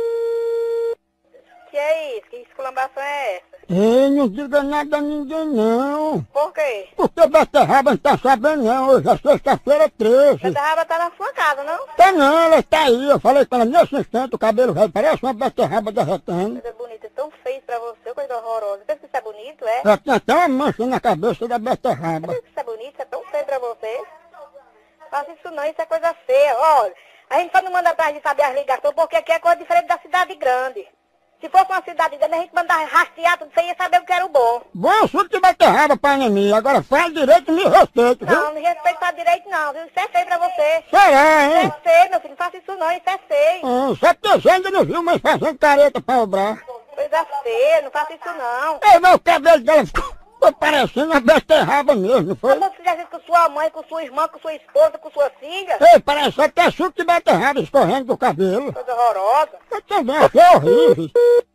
Que é isso? Que esculambação é essa? Ei, não diga nada a ninguém não. Por quê? Porque beterraba não tá sabendo não, hoje é sexta-feira 13. Beterraba tá na sua casa, não? Tá não, ela tá aí, eu falei com ela nesse instante, o cabelo velho parece uma beterraba derretendo. Coisa bonita, tão feio pra você, coisa horrorosa. Pensa que isso é bonito, é? Ela tem até uma mancha na cabeça da beterraba. Pensa que isso é bonito, isso é tão feio pra você. Faça isso não, isso é coisa feia. Olha, a gente só não manda atrás de saber as ligações, porque aqui é coisa diferente da cidade grande. Se fosse uma cidade grande, a gente mandava rastrear tudo, você ia saber o que era o bom. Bom, suco de beterraba pra mim, agora faz direito e me respeita, viu? Não, não respeito pra direito não, viu? Isso é feio pra você. Será, Isso hein? é feio, meu filho, não faça isso não, isso é feio. Só porque você ainda não viu, mas fazendo careta pra obrar. Coisa feia, não faça isso não. Ei, meu cabelo dela ficou parecendo uma beterraba mesmo, foi? Como você fizesse isso com sua mãe, com sua irmã, com sua esposa, com sua filha? Ei, parece até suco de beterraba escorrendo do cabelo. Coisa horrorosa. Eu também achei horrível.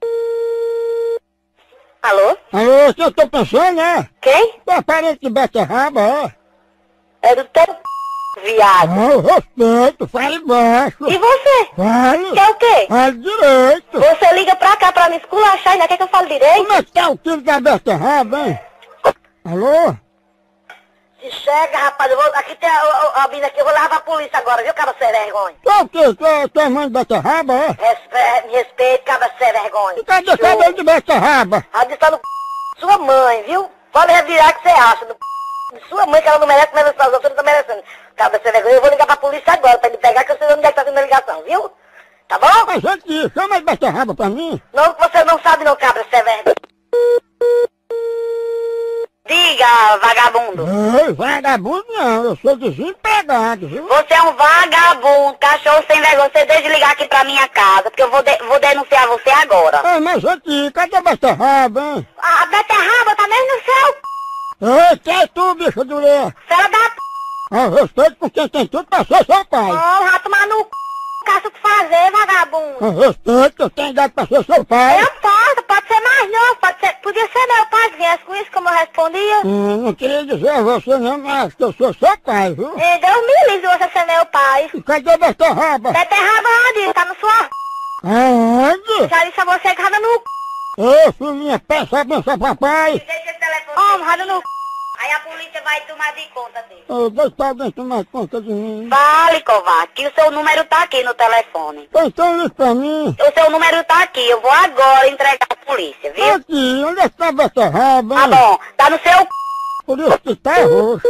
Alô? Alô, o que eu tô pensando, né? Quem? É parente de beterraba, é? É do teu viado. Ah, eu respeito, fale baixo. E você? Fale. Quer o quê? Fale direito. Você liga pra cá pra me esculachar, ainda quer que eu fale direito? Como é que tá o tiro da beterraba, hein? Alô? Se chega, rapaz, aqui tem a mina aqui, eu vou levar pra polícia agora, viu, cabra sem vergonha? Tá o quê? Tu é mãe de beterraba, é? Me respeite, cabra sem vergonha. E cadê o cabelo de beterraba? A tá no sua mãe, viu? Pode revirar o que você acha. De sua mãe, que ela não merece, mas as outras não estão merecendo. Cabra sem vergonha, eu vou ligar pra polícia agora, pra ele pegar, que eu sei onde é que tá sendo a ligação, viu? Tá bom? Mas gente, chama de beterraba pra mim. Não, você não sabe não, cabra sem vergonha. Diga, vagabundo. Ei, vagabundo não, eu sou desempregado, viu? Você é um vagabundo, cachorro sem vergonha. Você desligar aqui pra minha casa, porque eu vou denunciar você agora. Ei, mas aqui, cadê a beterraba, hein? A beterraba tá mesmo no seu Ei, quem é tu, bicho de mulher? Fela da p... Ah, respeito com quem tem tudo pra ser seu pai. Oh, vai tomar no c... Caça o que fazer, vagabundo. Ah, respeito, eu tenho idade pra ser seu pai. Eu posso, pode ser mais novo, podia ser meu pai, se viesse com isso como eu respondia. Não queria dizer a você não, mas que eu sou seu pai, viu? E Deus me livre de você ser meu pai. E cadê a beterraba? Beterraba onde? Tá no sua... Aonde? Já disse a você que rada no c... Ô, filhinha, peça a benção, papai. Deixa esse telefone. Rada no c... Aí a polícia vai tomar de conta dele. Ô, deixa alguém tomar conta de mim. Fale, covarde, que o seu número tá aqui no telefone. Então liga pra mim. O seu número tá aqui, eu vou agora entregar à polícia, viu? Aqui, onde é que tá a beterraba? Tá bom, tá no seu c... Por isso que tá roxo.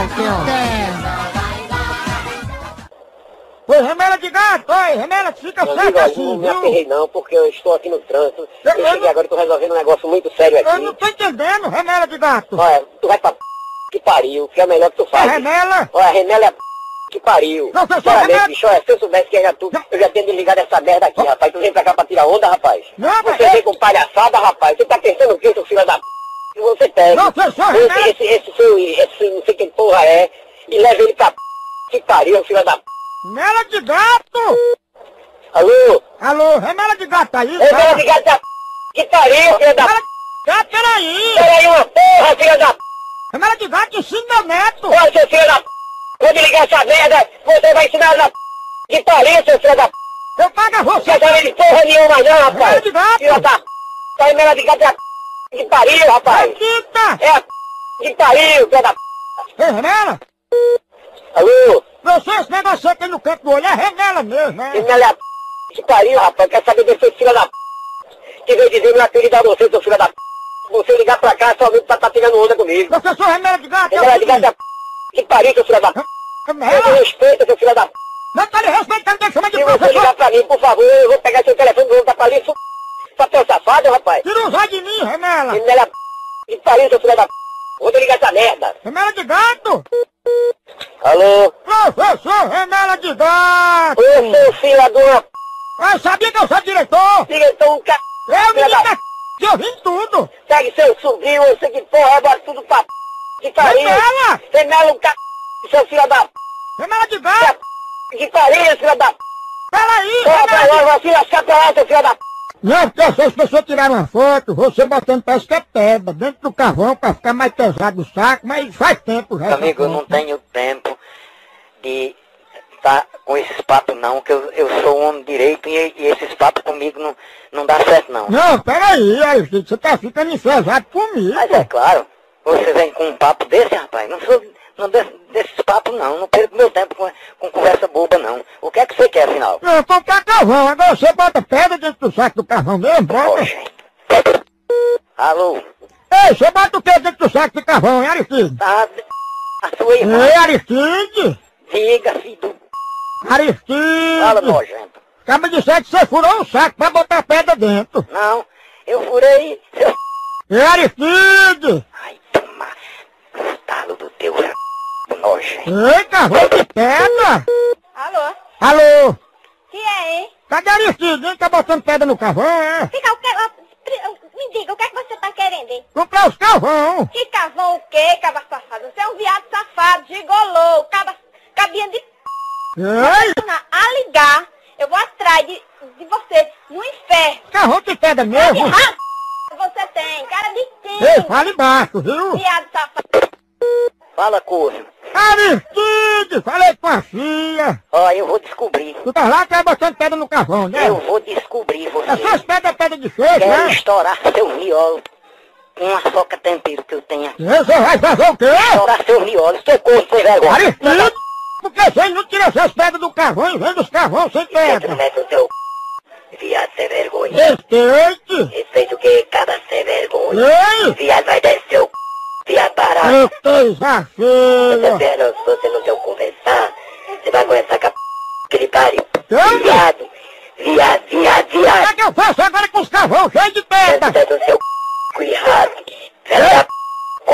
Oi, remela de gato, oi, remela que fica certo assim, não me viu? aperrei não, porque eu estou aqui no trânsito. Eu Eu cheguei não- agora e tô resolvendo um negócio muito sério Eu aqui. não tô entendendo, remela de gato. Olha, tu vai pra que pariu, que é o melhor que tu É faz. remela? Olha, a remela é que pariu. Professor, Sinceramente, remela- bicho, olha, se eu soubesse que era tu, eu já tinha desligado essa merda aqui, rapaz. Tu vem pra cá pra tirar onda, rapaz. Não, mas Você vem com palhaçada, rapaz. Você tá pensando o quê, seu filho da p... que você pega? Professor, remela... Esse não sei quem porra é, e leva ele pra p... que pariu, filho da p... Remela de gato! Alô? Alô, remela de gato aí, Remela cara? de gato da p... que pariu, filho da p... Remela de gato, peraí! Peraí uma porra, filho da p... Remela de gato, ensina meu neto! Olha, seu filho da p... Vou desligar essa merda, você vai ensinar na p... que pariu, seu filho da p... Eu pago a você! Não quer saber de porra nenhuma não, Remela rapaz. de gato! Filho da p... Essa remela de gato é a p... que pariu, rapaz. Acredita! É a p... que pariu, filho da p... Ei, remela! Alô? Você, esse negócio aqui no canto do olho é remela mesmo, né? Remela é a p... que pariu, rapaz. Quer saber desse filho da p... que veio dizer meu apelido a você, seu filho da p... Você ligar pra cá somente pra tá tirando onda comigo. Professor, remela de gato! Remela de gato é a p... que pariu, seu filho da p... Eu Remela! respeito, seu filho da p... Não tá lhe respeitando, tem que chamar de Se você professor! ligar pra mim, por favor, eu vou pegar seu telefone e vou dar pra ali. Só teu safado, rapaz. Tira o zóio de mim, remela! Remela p... que pariu, seu filho da p... Vou desligar essa merda. Remela de gato! Alô? Professor, remela de gato! Ô, seu filho de uma p... Eu sabia que eu sou diretor! diretor, um c... Eu, menino, tá te ouvindo tudo! Segue seu sobrinho, eu sei que porra, bota tudo pra p... que pariu. Remela! Remela um c... seu filho da p... Remela de gato! que pariu, filho da p... Peraí! Porra, pra remela de- lá, vai se lascar pra lá, seu filho da p... Não, porque se as pessoas tiraram uma foto, você botando parece que é pedra dentro do carvão pra ficar mais pesado o saco, mas faz tempo já. Amigo, eu não tenho tempo de estar com esses papos não, que eu sou um homem direito e esses papos comigo não dá certo não. Não, peraí, Aristide, você tá ficando enfesado comigo. Mas é claro, você vem com um papo desse, rapaz, não sou desses papos não perco meu tempo com conversa boba não. O que é que você quer afinal? Não, comprar carvão, agora você bota pedra dentro do saco do carvão mesmo, bota. Poxa. Alô? Ei, você bota o que dentro do saco do carvão, hein, Aristide? Tá, a sua irmã. Ei, Aristide! Diga, filho. Aristide! Fala, nojento. Acaba de dizer que você furou um saco pra botar pedra dentro. Não, eu furei seu... Ei, Aristide! Ai, toma. O talo do teu nojento. Ei, carvão de pedra! Alô? Alô? Que é, hein? Cadê Aristide, hein? Tá botando pedra no carvão, é? Fica, me diga, o que é que você tá querendo, hein? Comprar os carvão! Que carvão o quê, caba safado? Você é um viado safado, gigolô, cabinha de Ei! a ligar. Eu vou atrás de você no inferno. Carvão de pedra Cara de mesmo! rato você tem, cara de Ei, quem? fala embaixo, viu? Viado safado. Fala, corno. Aristide! Falei com a filha! Ó, eu vou descobrir. Tu tá lá que tá botando pedra no carvão, né? Eu vou descobrir você. Essas pedras é pedra de feio, Quero né? estourar seu miolo com uma soca tempero que eu tenho aqui. Você vai fazer o quê? Estourar seu miolo, seu corpo sem vergonha. Aristide! Por que você não tira essas pedras do carvão e vende os carvão sem Você pedra? mete o teu viado sem vergonha. Respeite! Respeito o que? Cada sem vergonha. Ei! Viado vai descer o viado barato. Eu tô exagero! Vendo, se você não quer conversar, você vai conversar com a que pariu. Ei! Viado, viado, O que é que eu faço agora com os carvão cheios de pedra? Dentro do seu c... errado. Filha da p... Fala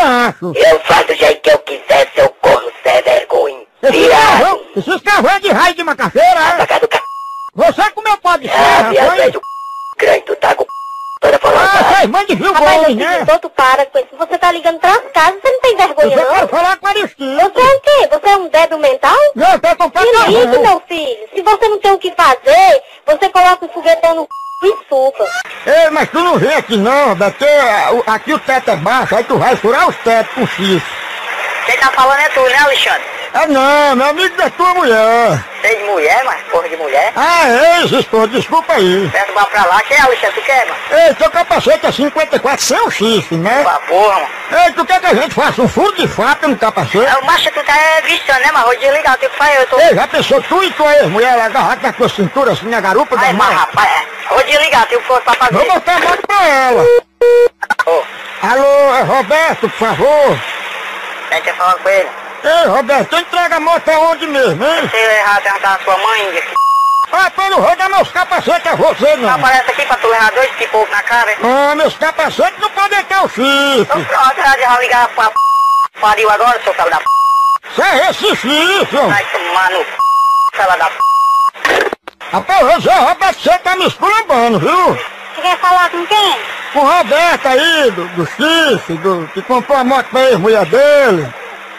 macho. Eu faço do jeito que eu quiser, seu corno sem vergonha. Esses cavões de raio de macaxeira, é? Saca do c... Você comeu pó de Ah, serra, viado, foi? é do c... grande, tu tá com c... toda falando. Ah, vocês mandam viu Rapaz, bom, eu né? pedi, tu para com isso. Você tá ligando pras casas, você não tem vergonha, Eu só quero não? falar com a Aristide. Você é o quê? Você é um débil mental? Não, eu tô com Que isso, meu filho? Se você não tem o que fazer, você coloca o foguetão no c... e suca. Ei, mas tu não vem aqui não, Roberto, aqui o teto é baixo, aí tu vai furar os tetos com X. Quem tá falando é tu, né, Alexandre? Ah não, meu amigo da tua mulher. Você é de mulher, mas porra de mulher? Ah, é, esposa, desculpa aí. Perto do pra lá, quem é, Alexandre? Tu quer, mano? Ei, teu capacete é 54 sem o chifre, né? Pra porra, mano. Ei, tu quer que a gente faça um furo de faca no capacete? O macho, tu tá viciando, né, mas vou desligar, eu tenho que fazer, eu tô... Ei, já pensou tu e tua ex-mulher agarrado na tua cintura assim na garupa Ai, da mas mão? rapaz, vou desligar, tenho coisa pra fazer. Vou botar a moto pra ela. Ô, Alô, é Roberto, por favor. quem quer falar com ele? Ei, Roberto, tu entrega a moto aonde mesmo, hein? Se eu errar, perguntar a sua mãe, Índia, que Ah, pô, não vou dar meus capacetes a você, não. aparece aqui pra tu levar dois pipocos na cara, hein? Ah, meus capacetes não podem ter o Então chifre. pronto, já vou ligar pra pariu agora, seu filho da p... Isso é recifício. Vai tomar no c... fela da p... Rapaz, você, Roberto, você tá me esculambando, viu? Você quer falar com quem? Com o Roberto aí, do chifre, que comprou a moto pra ex-mulher dele.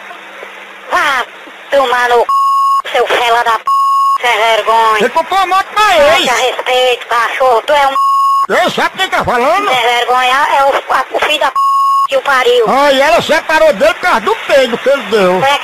Ah, tomar no c... seu fela da p... sem vergonha. Você comprou a moto pra Tenha ex. respeito, cachorro. Tu é um Ei, sabe quem tá falando? sem vergonha. É o filho da p... que o pariu. Ah, e ela separou dele por causa do peido que ele deu. Foi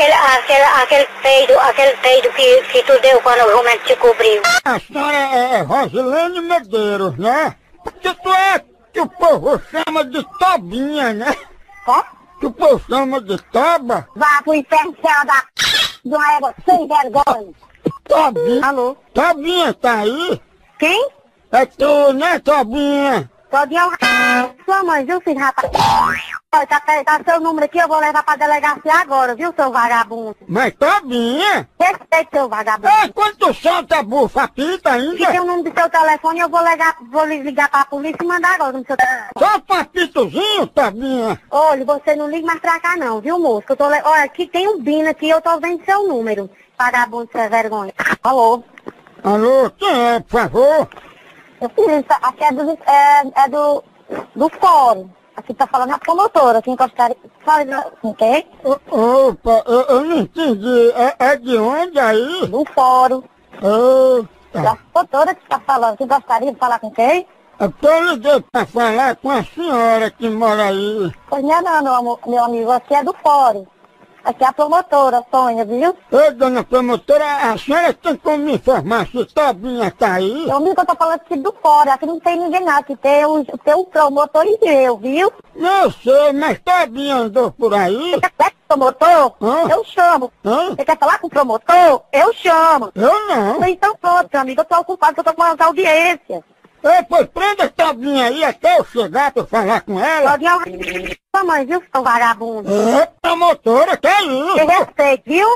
aquele peido que tu deu quando o jumento te cobriu. A senhora é Rosilene Medeiros, né? Porque tu é que o povo chama de Tobinha, né? Ó, Que o povo chama de Toba. vá pro inferno, céu da p... de uma égua sem vergonha. Tobinha. Alô? Tobinha tá aí? Quem? É tu, né, Tobinha? Todinha sua mãe, viu, filho, rapaz? Olha, tá seu número aqui, eu vou levar pra delegacia agora, viu, seu vagabundo? Mas Tobinha? Respeite, seu vagabundo. É, quando tu solta a bufa, apita Se tem ainda. o número do seu telefone, eu vou ligar pra polícia e mandar agora no seu telefone. Solta um apitozinho, Tobinha. Olha, você não liga mais pra cá não, viu, moço? Que eu tô olha, aqui tem um bino aqui, eu tô vendo seu número. Vagabundo, sem vergonha. Alô? Alô, quem é, por favor? Eu fiz, aqui é do fórum. Aqui tá falando a promotora, que encostaria... Fala com quem? Opa, eu não entendi. É de onde aí? Do fórum. Da Eita. promotora que tá falando, que gostaria de falar com quem? É porque eu liguei pra falar com a senhora que mora aí. Pois não, meu amigo, aqui é do fórum. Aqui é a promotora, Sônia, viu? Ei, dona promotora, a senhora tem como me informar se Tobinha tá aí? Eu amigo que eu tô falando aqui do fórum, aqui não tem ninguém não, aqui tem um promotor e eu, viu? Não sei, mas Tobinha andou por aí? Você quer falar com o promotor? Hã? Eu chamo. Hã? Você quer falar com o promotor? Eu chamo. Eu não. Então pronto, meu amigo, eu tô ocupado, que eu tô com as audiências. Ei, pois prenda Tobinha aí até eu chegar pra eu falar com ela. Pode ir sua mãe, viu, seu vagabundo? É, promotora, que é isso? Você respeita, viu?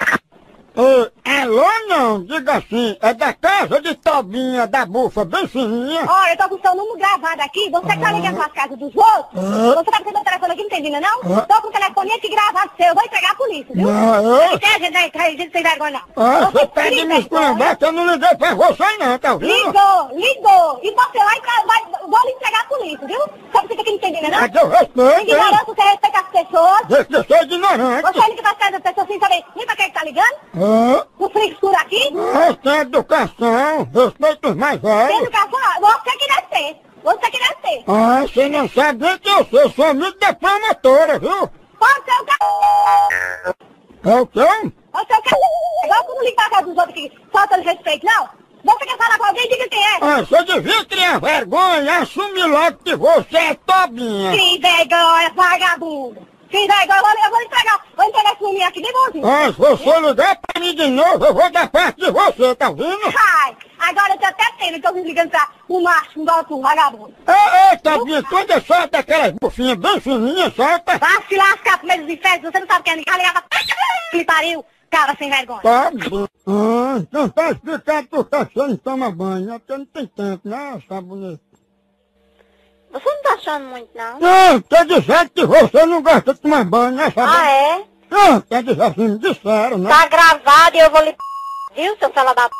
Alô não, diga assim, é da casa de Tobinha, da bufa, bem fininha. Olha, eu tô com o seu número gravado aqui. Você que tá ligando pras casas dos outros? Você tá com o seu telefone aqui, não tem dinheiro, não? Tô com o telefone aqui gravado seu. Eu vou entregar a polícia, viu? Não, eu... Não tem gente sem vergonha, não. Você tá de me esculhambar que eu não liguei pra você não, tá ouvindo? Ligou. E você lá vou lhe entregar a polícia, viu? Sabe você que não tem dinheiro, não? Mas eu respeito, hein? Ignorância, você respeita as pessoas. Deixa de ser ignorante. Você liga pras casas das pessoas sem saber nem pra quem que tá ligando. Com frescura aqui. Tem educação, respeito os mais Tem velhos. educação. Você que deve ter. Você que deve ter. Você não sabe nem que eu sou amigo da promotora, viu? Pode ser o c... É o quê? Você é o c... Igual como ligar pra casa dos outros que falta de respeito, não? Você quer falar com alguém, diga quem é. Você devia criar vergonha e assumir logo que você é Tobinha. Que vergonha, vagabundo. Que vergonha, eu vou entregar esse número aqui, bem bonzinho. Se você ligar pra mim de novo, eu vou dar parte de você, tá ouvindo? Ai, agora eu tô até tendo que eu vim ligando pra um macho, um vagabundo. Ei, Tobinha, quando é só daquelas bufinhas bem fininhas, solta. Vai se lascar pro meio dos infernos, você não sabe quem é ninguém. Aliás, que pariu, cara sem vergonha. Tá bom. Então tá explicado por que você não toma banho, né? Porque não tem tempo, né, sabonete? Você não tá achando muito, não. Não, quer dizer que você não gosta de tomar banho, né, sabe? Ah, é? Não, quer dizer assim, me disseram, né? Tá gravado e eu vou lhe... Viu, seu fela da...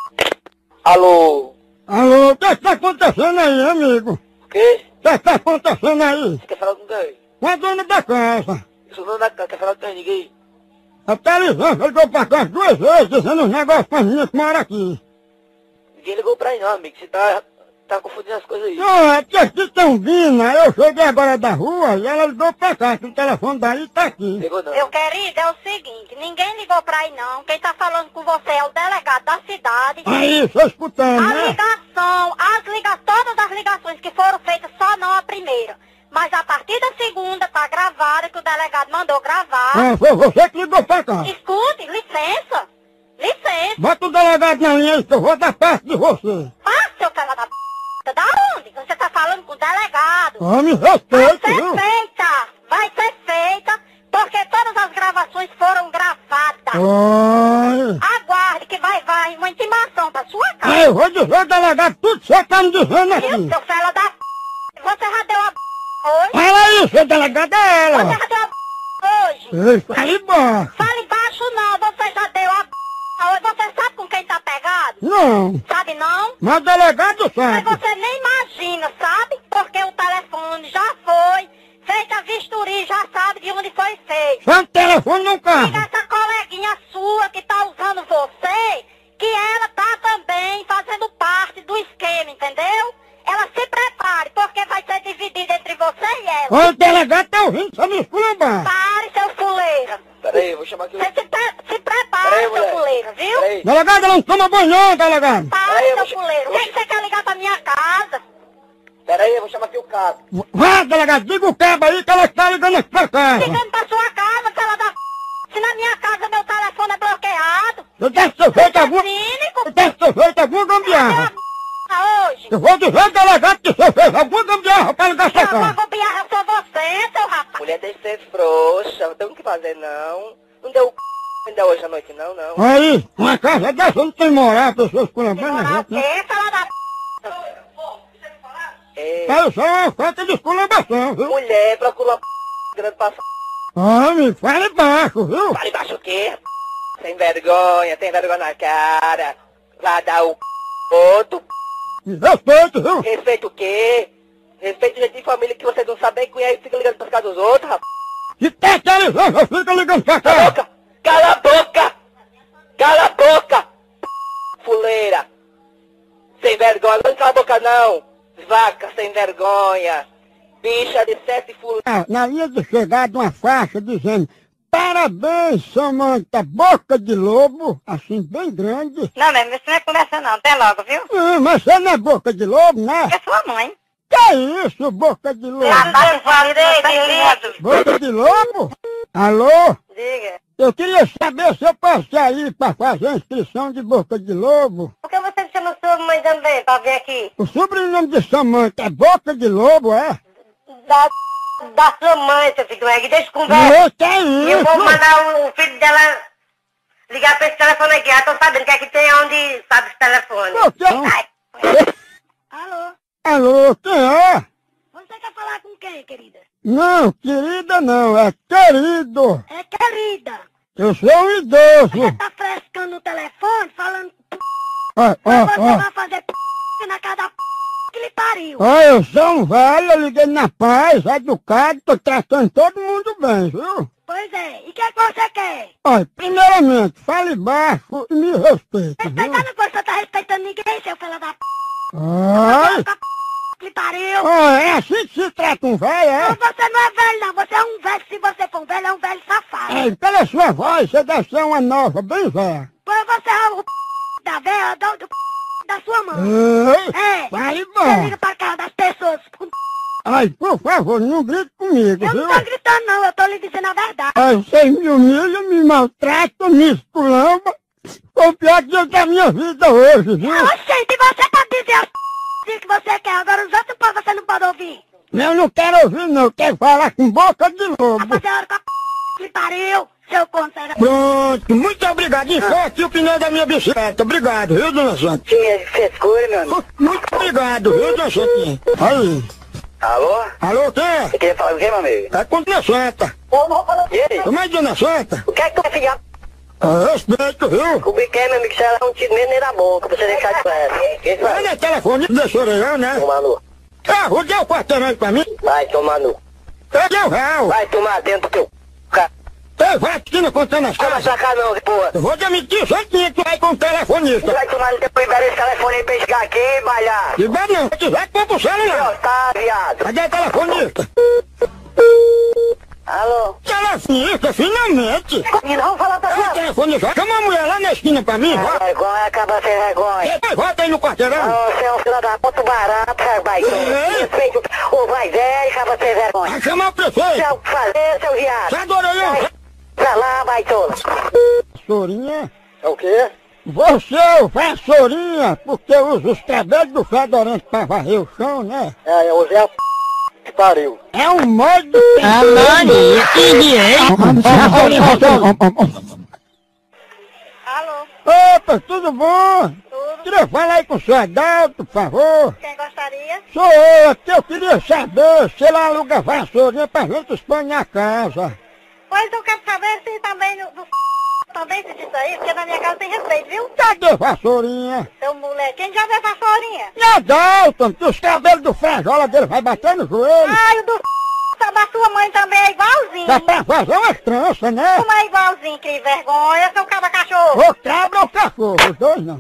Alô? Alô, o que tá acontecendo aí, amigo? O quê? O que tá acontecendo aí? Você quer falar com quem? Com a dona da casa. Eu sou dono da casa, quer falar com quem? Ninguém? A Telisância ligou pra cá 2 vezes dizendo os negócios pra meninas que moram aqui. Ninguém ligou pra aí não, amigo. Você tá confundindo as coisas aí. Não, é que aqui tem um Vina, eu cheguei agora da rua e ela ligou pra cá, que o telefone daí tá aqui. Ligou não. Meu querido, é o seguinte, ninguém ligou pra aí não. Quem tá falando com você é o delegado da cidade. Aí, você escutando, A né? ligação, todas as ligações que foram feitas, só não a primeira. Mas a partir da segunda tá gravada, que o delegado mandou gravar. Ah, foi você que ligou pra cá. Escute, licença. Licença. Bota o delegado na linha aí que eu vou dar parte de você. Ah, seu fela da p... Da onde? Você tá falando com o delegado. Ah, me Vai respeita, ser viu? feita. Vai ser feita, porque todas as gravações foram gravadas. Ai. Aguarde que vai uma intimação pra sua casa. Aí, eu vou dizer ao delegado tudo que você tá me dizendo Viu, aqui. seu fela da p... Você já deu a p... hoje? Fala aí, seu delegado é Você ela. já deu a p... hoje? Ei, fale baixo. Fale baixo não, você já deu a p... hoje. Você sabe com quem tá pegado? Não, Sabe não? mas o delegado Mas sabe. você nem imagina, sabe? Porque o telefone já foi feito a vistoria, já sabe de onde foi feito. Só o telefone no Diga carro. essa coleguinha sua que tá usando você, que ela tá também fazendo parte do esquema, entendeu? Ela se prepare, porque vai ser dividido entre você e ela. Ô, o delegado tá ouvindo, você me esculambar. Pare, seu fuleira. Pera aí, eu vou chamar aqui o... Você se prepare, Peraí, seu mulher. fuleira, viu? Pera aí. Delegado, ela não toma banho não, delegado. Pare, Peraí, eu seu vou fuleiro. Quem que você quer ligar pra minha casa? Pera aí, eu vou chamar aqui o Caso. Vá, delegado, diga o cabo aí que ela está ligando aqui pra casa. Ligando pra sua casa, fela da p... Se na minha casa meu telefone é bloqueado. Eu deve ter feito alguma... Cínico. Eu deve ter feito alguma gambiarra. Hoje. Eu vou dizer ao delegado que você fez alguma gambiarra pra ligar pra Eu cá. vou copiar, eu sou você, seu rapaz. Mulher tem que ser frouxa, não tem o que fazer não. Não deu ainda hoje à noite não, não. Aí, uma casa dessa não tem moral, pessoas esculambando a Moral o gente, né? quê, fela da p... É, Aí só é uma falta de esculambação, viu? mulher, procura uma grande passagem. Homem, fale baixo, viu? Fala embaixo o quê? Sem vergonha, tem vergonha na cara. Vai dar o outro. Me respeite, viu? Respeito o quê? Respeito o jeito de família que vocês não sabem quem é e fica ligando pra casa dos outros, rapaz. Se tá atualizando, você fica ligando pra Cala a cá. boca! Cala a boca! Cala a boca! Fuleira! Sem vergonha, não cala a boca não! Vaca sem vergonha! Bicha de 7 fuleiras! Ah, na linha de chegada uma faixa dizendo: parabéns, Samanta, boca de lobo, assim bem grande. Não, mesmo, isso não é conversa não, até logo, viu? Mas você não é boca de lobo, né? É sua mãe. Que isso, boca de lobo? Boca de lobo? Alô? Diga. Eu queria saber se eu posso ir pra fazer a inscrição de boca de lobo. Por que você chama sua mãe também, pra vir aqui? O sobrenome de Samanta é boca de lobo, é? Da sua mãe, seu filho, deixa de conversa. Ô, que isso? Eu vou mandar o filho dela ligar pra esse telefone aqui. Já tô sabendo que aqui tem onde sabe esse telefone. Ô, que... Alô? Alô, quem é? Você quer falar com quem, querida? Não, querida não, é querido. É querida. Eu sou um idoso. Você tá frescando o telefone, falando Ó, você ó, vai fazer na casa da que lhe pariu. ó, eu sou um velho, eu liguei na paz, educado, tô tratando todo mundo bem, viu? Pois é, e o que você quer? Olha, primeiramente, fale baixo e me respeite, viu? Respeitando você tá respeitando ninguém, seu filho da p... Ai, que lhe pariu. ó, é assim que se trata um velho, Não, é? você não é velho não, você é um velho, se você for um velho, é um velho safado. É, pela sua voz, você deve ser uma nova, bem velha. Pois você é o da velha, da sua mãe. Ei, É, fale você baixo. liga pra casa das pessoas. Ai, por favor, não grite comigo, Eu viu? não tô gritando não, eu tô lhe dizendo a verdade. Ai, vocês me humilham, me maltratam, me esculambam. Foi o pior dia da minha vida hoje, viu? Oxente, você pode dizer as p... que você quer, agora os outros você não pode ouvir. Eu não quero ouvir, não. Eu quero falar com boca de Vai lobo. fazer hora com a p... que lhe pariu, seu conselho. Pronto, muito obrigado. Encheu aqui o pneu da minha bicicleta. Obrigado, viu, dona Santinha? Tinha frescura, meu amigo. Muito obrigado, viu, dona Santinha? Aí. Alô? Alô, quem é? Você queria falar com quem, meu amigo? É com Dona Santa. E aí? Como é Dona Santa? O que é que tu vai filhar? Respeito, viu? O que é, meu amigo? Você era um tiro mesmo nem na boca, pra você deixar de perto. Quem faz? Olha o telefone desse orelhão, né? Tomar no. Ah, rodei o quarteirão aí pra mim. Vai tomar no. Peguei o real. Vai tomar dentro do teu c... Ei, vai aqui não contando as Não vai casas. sacar não, porra. Eu vou demitir certinho que tu vai com o telefonista. Tu vai tomar no teu libera esse telefone aí pra chegar aqui e balhar. Libera não, se quiser que for pro celular. Tá, viado. Cadê o telefonista? Alô? Telefonista, finalmente. E não fala pra O cá. telefonista, chama uma mulher lá na esquina pra mim, vai. Vergonha, acaba sem vergonha. Ei, volta aí no quarteirão. Você é um filho da puta barato, rapaz. Respeito o vai velho, acaba sem vergonha. Vai chamar o prefeito. Não fazer, seu viado. Sai do orelhão. Pra lá, vai tola. Vassourinha? É o quê? Você, vassourinha, porque usa os cabelos do fedorento pra varrer o chão, né? É, hoje é a que pariu. É um modo... Alô? Opa, tudo bom? Tudo? Queria falar aí com o senhor Adalto, por favor. Quem gostaria? Sou eu, que eu queria saber se ele aluga vassourinha pra gente expor na casa. Pois eu quero saber se também também se diz aí, porque na minha casa tem respeito, viu? Cadê vassourinha? Seu moleque, quem já vê vassourinha? E Adalto, que os cabelos do frajola dele vai bater no joelho. Ai, o do da sua mãe também é igualzinho. Dá pra fazer umas tranças, né? Como é igualzinho, que vergonha, seu caba cachorro. Ou cabra ou cachorro, os dois não.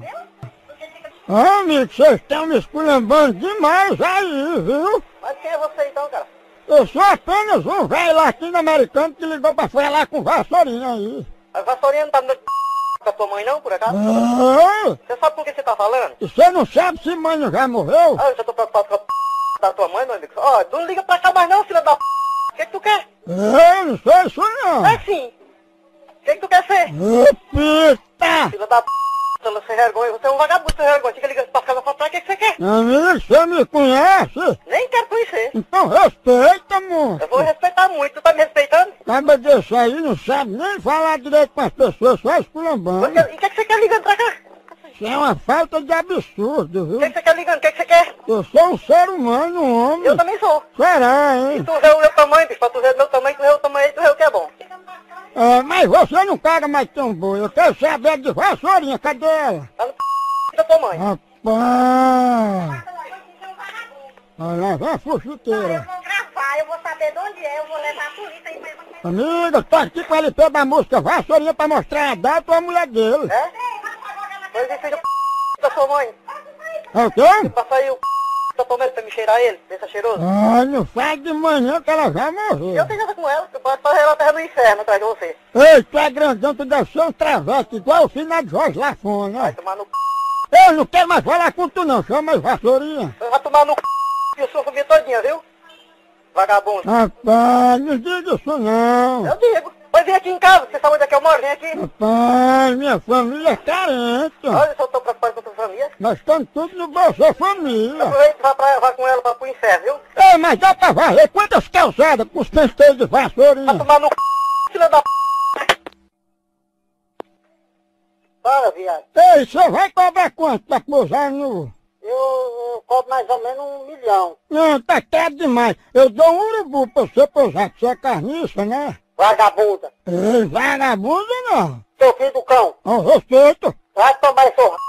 Ah, amigo, vocês estão me esculhambando demais aí, viu? Mas quem é você então, cara? Eu sou apenas um velho latino-americano que ligou pra falar com vassourinha aí. A vassourinha não tá no da tua mãe não, por acaso? Ah, Você sabe com que você tá falando? e você não sabe se mãe não já morreu? Ah, eu já tô preocupado com a da tua mãe, meu amigo. Ó, não liga pra cá mais não, filha da p... O que tu quer? Eu não sou isso não. É sim. O que tu quer ser? Repita! Filha da p... Sem vergonha. Você é um vagabundo sem vergonha. Fica ligando pra casa pra trás. O que você quer? Amigo, você me conhece? Nem quero conhecer. Então respeita, moço. Eu vou respeitar muito. Tu tá me respeitando? Acaba desse aí, não sabe nem falar direito com as pessoas, só esculambando. E o que você quer ligando pra cá? Isso é uma falta de absurdo, O viu? que você quer ligando? O que você quer? Eu sou um ser humano, um homem. Eu também sou. Será, hein? Tu vê o meu tamanho, bicho. Pra tu ver o meu tamanho, tu vê o tamanho aí, tu vê o que é bom. É, mas você não caga mais tão boa. Eu quero saber de vassourinha, cadê ela? Tá no p... da tua mãe. Rapaz! Olha lá, vem a Eu fuxiteira. vou gravar, eu vou saber de onde é, eu vou levar a polícia aí pra você. Amiga, tô aqui com a LP da música Vassourinha pra mostrar a data à mulher dele. É? Pois e filho da sua mãe. É o quê? Passa aí o da tua mãe pra me cheirar ele. Deixa cheiroso. Ah, não faz de manhã que ela já morreu. Eu tenho nada com ela. Tu pode fazer ela terra no inferno atrás de você. Ei, tu é grandão, tu deve ser um travesti, igual o final de Jorge Lafon, Vai né? tomar no c... Eu não quero mais falar com tu não, chama aí Vassourinha. Vai tomar no c... e a sua família todinha, viu? Vagabundo. Rapaz, não diga isso não. Eu digo. Pois vem aqui em casa. Você sabe onde é que eu moro? Vem aqui. Rapaz, minha família é carente. Olha, eu só tô preocupado com a tua família. Nós estamos tudo no Bolsa Família. Aproveita e vai com ela pra pro inferno, viu? Ei, mas dá pra varrer quantas calçadas com os penteios de Vai Vassourinha? tomar no c... filha da p... Para, viado. Ei, você vai cobrar quanto pra pousar no... Eu cobro mais ou menos 1 milhão. Não, tá caro demais. Eu dou um urubu pra você pousar, que você é carniça, né? Vagabunda. Ei, vagabundo não. Seu filho do cão. Com respeito. Vai tomar esse r...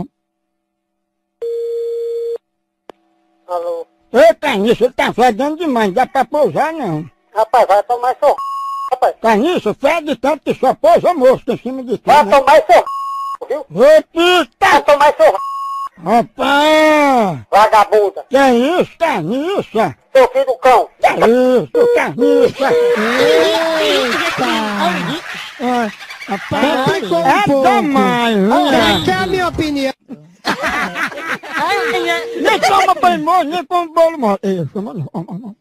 Alô? Ei, carniça, ele tá fedendo demais, não dá pra pousar não. Rapaz, vai tomar esse r... Rapaz, Carniça, fede tanto que só pousa mosca em cima de tu, vai né? tomar esse r... Viu? Vai Repita! tomar esse r... Rapaz! Vagabunda. Que é isso, carniça? Seu filho do cão. Que é isso, carniça? Eita! É, rapaz, é demais, viu? Essa é a minha opinião. Nem toma banho morto, nem come bolo morto. Ei, chama não.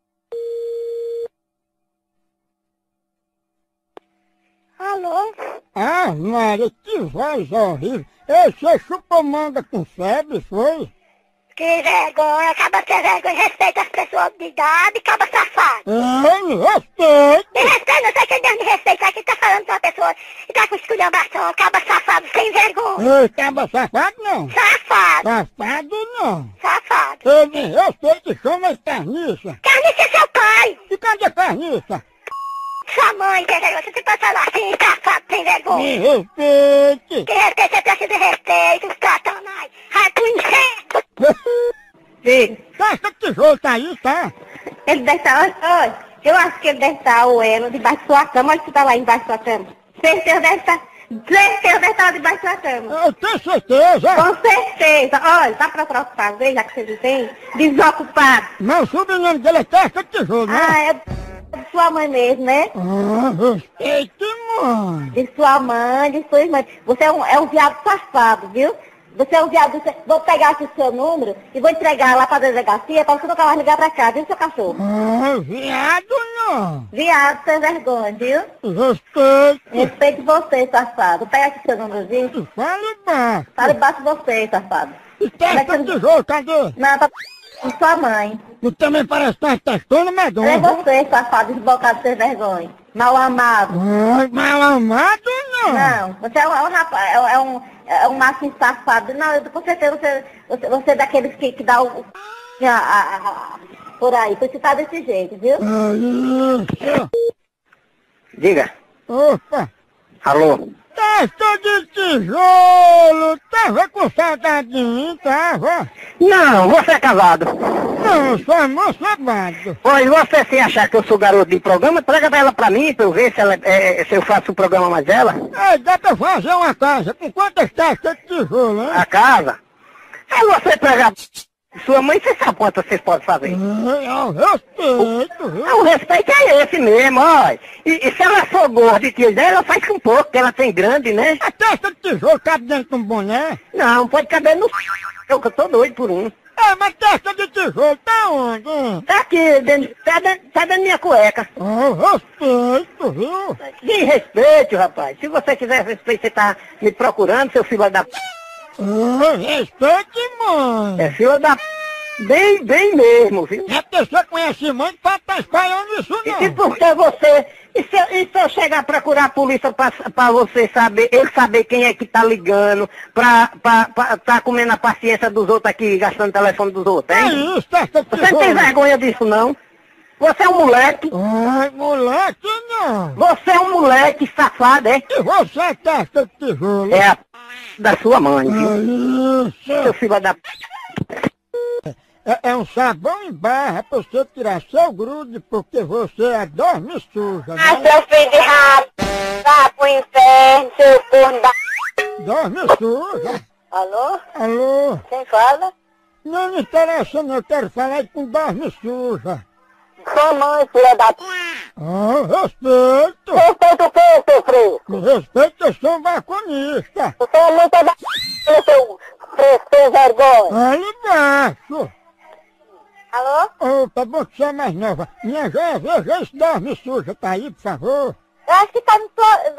Alô? Ah, Maria, que voz horrível. Ei, você chupou manga com febre, foi? Que vergonha, acaba sem vergonha, respeita as pessoas de idade, acaba safado. Me respeito. Me respeita, não sei quem deve me respeitar, aqui tá falando com uma pessoa e tá com esculhambação, acaba safado, sem vergonha. Ei, caba safado não. Safado, Safado não. safado. Eu me respeito e chama de carniça. Carniça é seu pai, E cadê carniça? sua mãe, sem vergonha, você pode falar assim, safado, sem vergonha. Me respeite. Que respeito, você precisa de respeito, satanás, vai pro inferno. Diga. Essa tijolo tá aí, tá? Ele deve estar, olha, eu acho que ele deve estar o elo debaixo da sua cama. Olha que tá lá embaixo da sua cama. Certeza deve estar debaixo da cama. Eu tenho certeza. Com certeza. Olha, dá pra trocar fazer, já que você não tem? Desocupado. Mas o sobrenome dele é Testa Tijolo, né? Ah, é de sua mãe mesmo, né? Respeite, mãe. De sua mãe, de sua irmã. Você é um viado safado, viu? Você é um viado. Vou pegar aqui o seu número e vou entregar lá pra delegacia pra você nunca mais ligar pra cá, viu, seu cachorro? Viado não. Viado, sem vergonha, viu? Respeite. Respeite você, safado. Pega aqui seu númerozinho. Fale baixo. Fala embaixo de você, safado. E Testa Tijolo, cadê? Não, tá de sua mãe. Tu também parece que tá testando É medonha. você, safado, desbocado, sem vergonha. Mal amado. Mal amado não. Não, você é um rapaz, é um machinho safado. Não, com certeza você é daqueles que dá o... por aí, você tá desse jeito, viu? Isso. Diga. Opa. Alô? Testa de tijolo. Tava com saudade de mim, tava? Não, você é casado. Não, sou amoçado. Pois você se achar que eu sou garoto de programa, traga ela pra mim, pra eu ver se eu faço o programa mais dela. Ei, dá pra fazer uma casa com quantas testas de tijolo, hein? A casa. Aí você traga sua mãe, você sabe quantas vocês podem fazer. Eu respeito, viu? O respeito é esse mesmo, ó. E se ela for gorda e tira dela, ela faz com pouco, porque ela tem grande, né? A testa de tijolo cabe dentro de um boné? Não, pode caber no eu que eu tô doido por um. Mas testa de tijolo tá onde, hein? Tá aqui, tá dentro da minha cueca. Respeito, viu? De respeito, rapaz. Se você quiser respeito, você tá me procurando, seu filho da... Respeite, mãe. É filho da... Bem mesmo, viu? A pessoa conhece mãe pra estar espalhando isso não. E por que você... E se eu chegar a procurar a polícia pra você saber, ele saber quem é que tá ligando, tá comendo a paciência dos outros aqui, gastando o telefone dos outros, É hein? isso, testa de Você não tem tijolo. vergonha disso, não? Você é um moleque. Ai, moleque não. Você é um moleque safado, é? E você é testa de tijolo. É a da sua mãe, viu? Isso. Seu filho da... É um sabão em barra pra você tirar seu grude, porque você dorme suja, Ah, né? seu filho de rato, vá pro inferno, seu corno da... Dorme suja. Alô? Alô? Quem fala? Não me interessa não, eu quero falar com dorme suja. Sua mãe, filha da... Respeito. Respeita o quê, seu fresco? Me respeito, eu sou um balconista. Você é muito da... seu fresco, sem vergonha. Ali embaixo. Alô? Opa, bom que você é mais nova. Minha joia, veja esse dorme suja, tá aí, por favor? Eu acho que tá no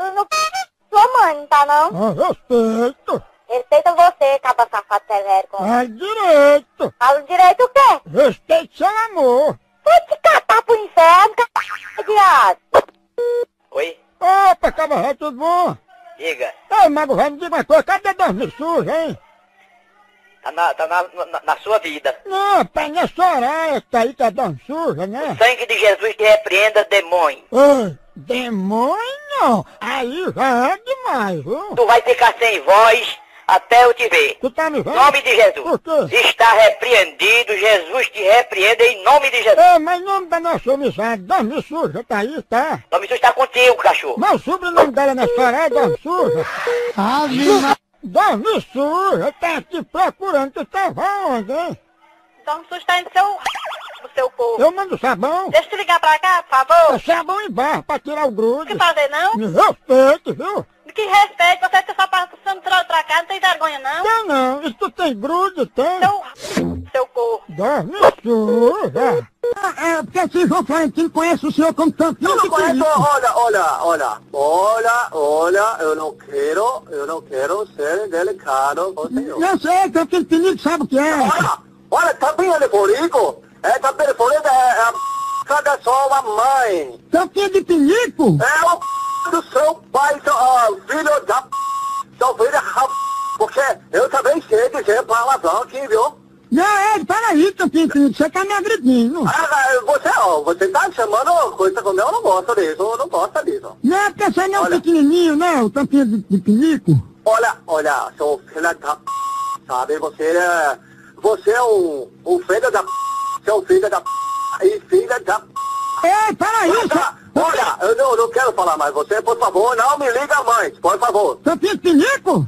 sua mãe, não tá não? Respeito. Respeita você, caba safado, sem vergonha. Ai, direito. Fala direito o quê? Respeite seu amor. Vou te catar pro inferno, viado. Oi? Opa, cabaré, tudo bom? Diga. Ei, Mago, vai me dizer uma coisa, cadê dorme suja, hein? Tá na sua vida. Não, pai, não é Soraya que tá aí, tá dorme suja, né? Sangue de Jesus te repreenda, demônio. Ei, demônio não. Aí já é demais, viu? Tu vai ficar sem voz até eu te ver. Tu tá me Em vendo? nome de Jesus. Por quê? Está repreendido, Jesus te repreenda em nome de Jesus. Ei, mas em nome da nossa amizade, dorme suja, tá aí, tá? Nome Jesus está contigo, cachorro. Mas o sobrenome dela não é Soraya, dorme suja. Dorme suja, tá te procurando, tu tava onde, hein? Então você está indo no seu corpo. Eu mando sabão. Deixa eu te ligar pra cá, por favor. É sabão em barra pra tirar o grude. Não fazer não? Me respeite, viu? Que respeito, você que só passando pra cá, não tem vergonha não? Tem não, isso tu tem grude, tem? Seu corpo. Dorme suja. Porque esse João Florentino conhece o senhor como tanto. Yo no conozco, hola, eu não quero ser delicado com o senhor. Eu sei que aquele pinico sabe o que é. Olha, tá bem telefônico. Tá telefônico, cada só a mãe. Tampinha de pinico? É o do seu pai, filho da seu filho porque eu também sei dizer palavrão aqui, viu? Não, peraí, tampinha de pinico, você tá me agredindo. Você tá chamando coisa como eu não gosto disso, eu não gosto disso. Não, é porque você não é um pequenininho, não, tampinha de pinico. Olha, seu filho da sabe, você é um filho da seu filho da e filha da Ei, peraí, olha, eu não quero falar mais você, por favor, não me liga mais, por favor. tampinha de pinico?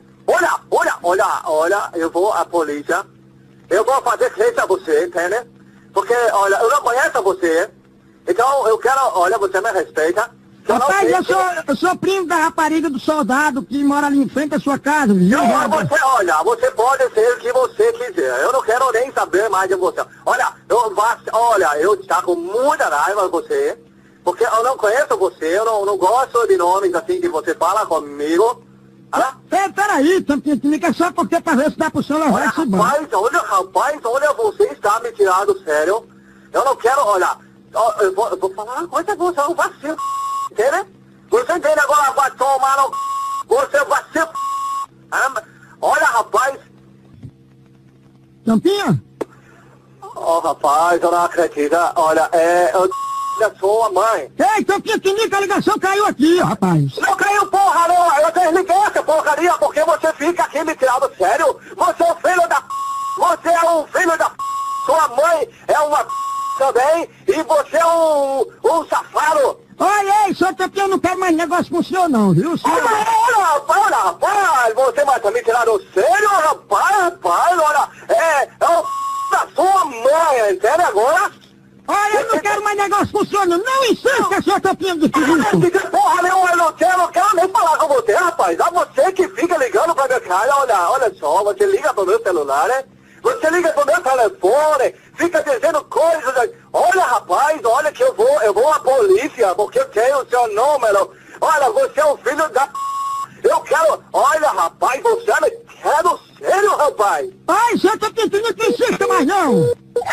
Olha, eu vou à polícia, eu vou fazer queixa a você, entende? Porque, olha, eu não conheço você, então eu quero, olha, você me respeita. Rapaz, eu sou primo da rapariga do soldado que mora ali em frente à sua casa, viu? Você pode ser o que você quiser. Eu não quero nem saber mais de você. Olha, eu estou com muita raiva de você, porque eu não conheço você, eu não gosto de nomes assim que você fala comigo. Peraí, tampinha de pinico, é só porque pra ver se dá pro senhor levar esse banco. Rapaz, olha, você está me tirando sério. Eu não quero, olha, eu vou falar uma coisa, você é um vacilo. Entende? Você entende agora, vai tomar no... Você vai ser... Olha, rapaz. Tampinha? Rapaz, eu não acredito. Olha, eu sou a mãe. Ei, tampinha de pinico, a ligação caiu aqui, rapaz. Não caiu porra, não. Eu desliguei essa porcaria porque você fica aqui me tirando sério. Você é um filho da... Você é um filho da... Sua mãe é uma... também. E você é um safado. Olha, seu tampinha, eu não quero mais negócio com o senhor não, viu, senhor? Olha, rapaz, você vai estar me tirando sério, rapaz, olha, da sua mãe, entende agora? Olha, eu não quero mais negócio com o senhor não insista, seu tampinha de pinico. Porra nenhuma, eu não quero nem falar com você, rapaz, é você que fica ligando pra minha cara, olha só, você liga pro meu celular, né? Você liga pro meu telefone, fica dizendo coisas. Olha, rapaz, olha que eu vou à polícia, porque eu tenho o seu número. Olha, você é um filho da... Eu quero... Olha, rapaz, você me quer sério, rapaz. Ai, seu tampinha de pinico, não insista mais não.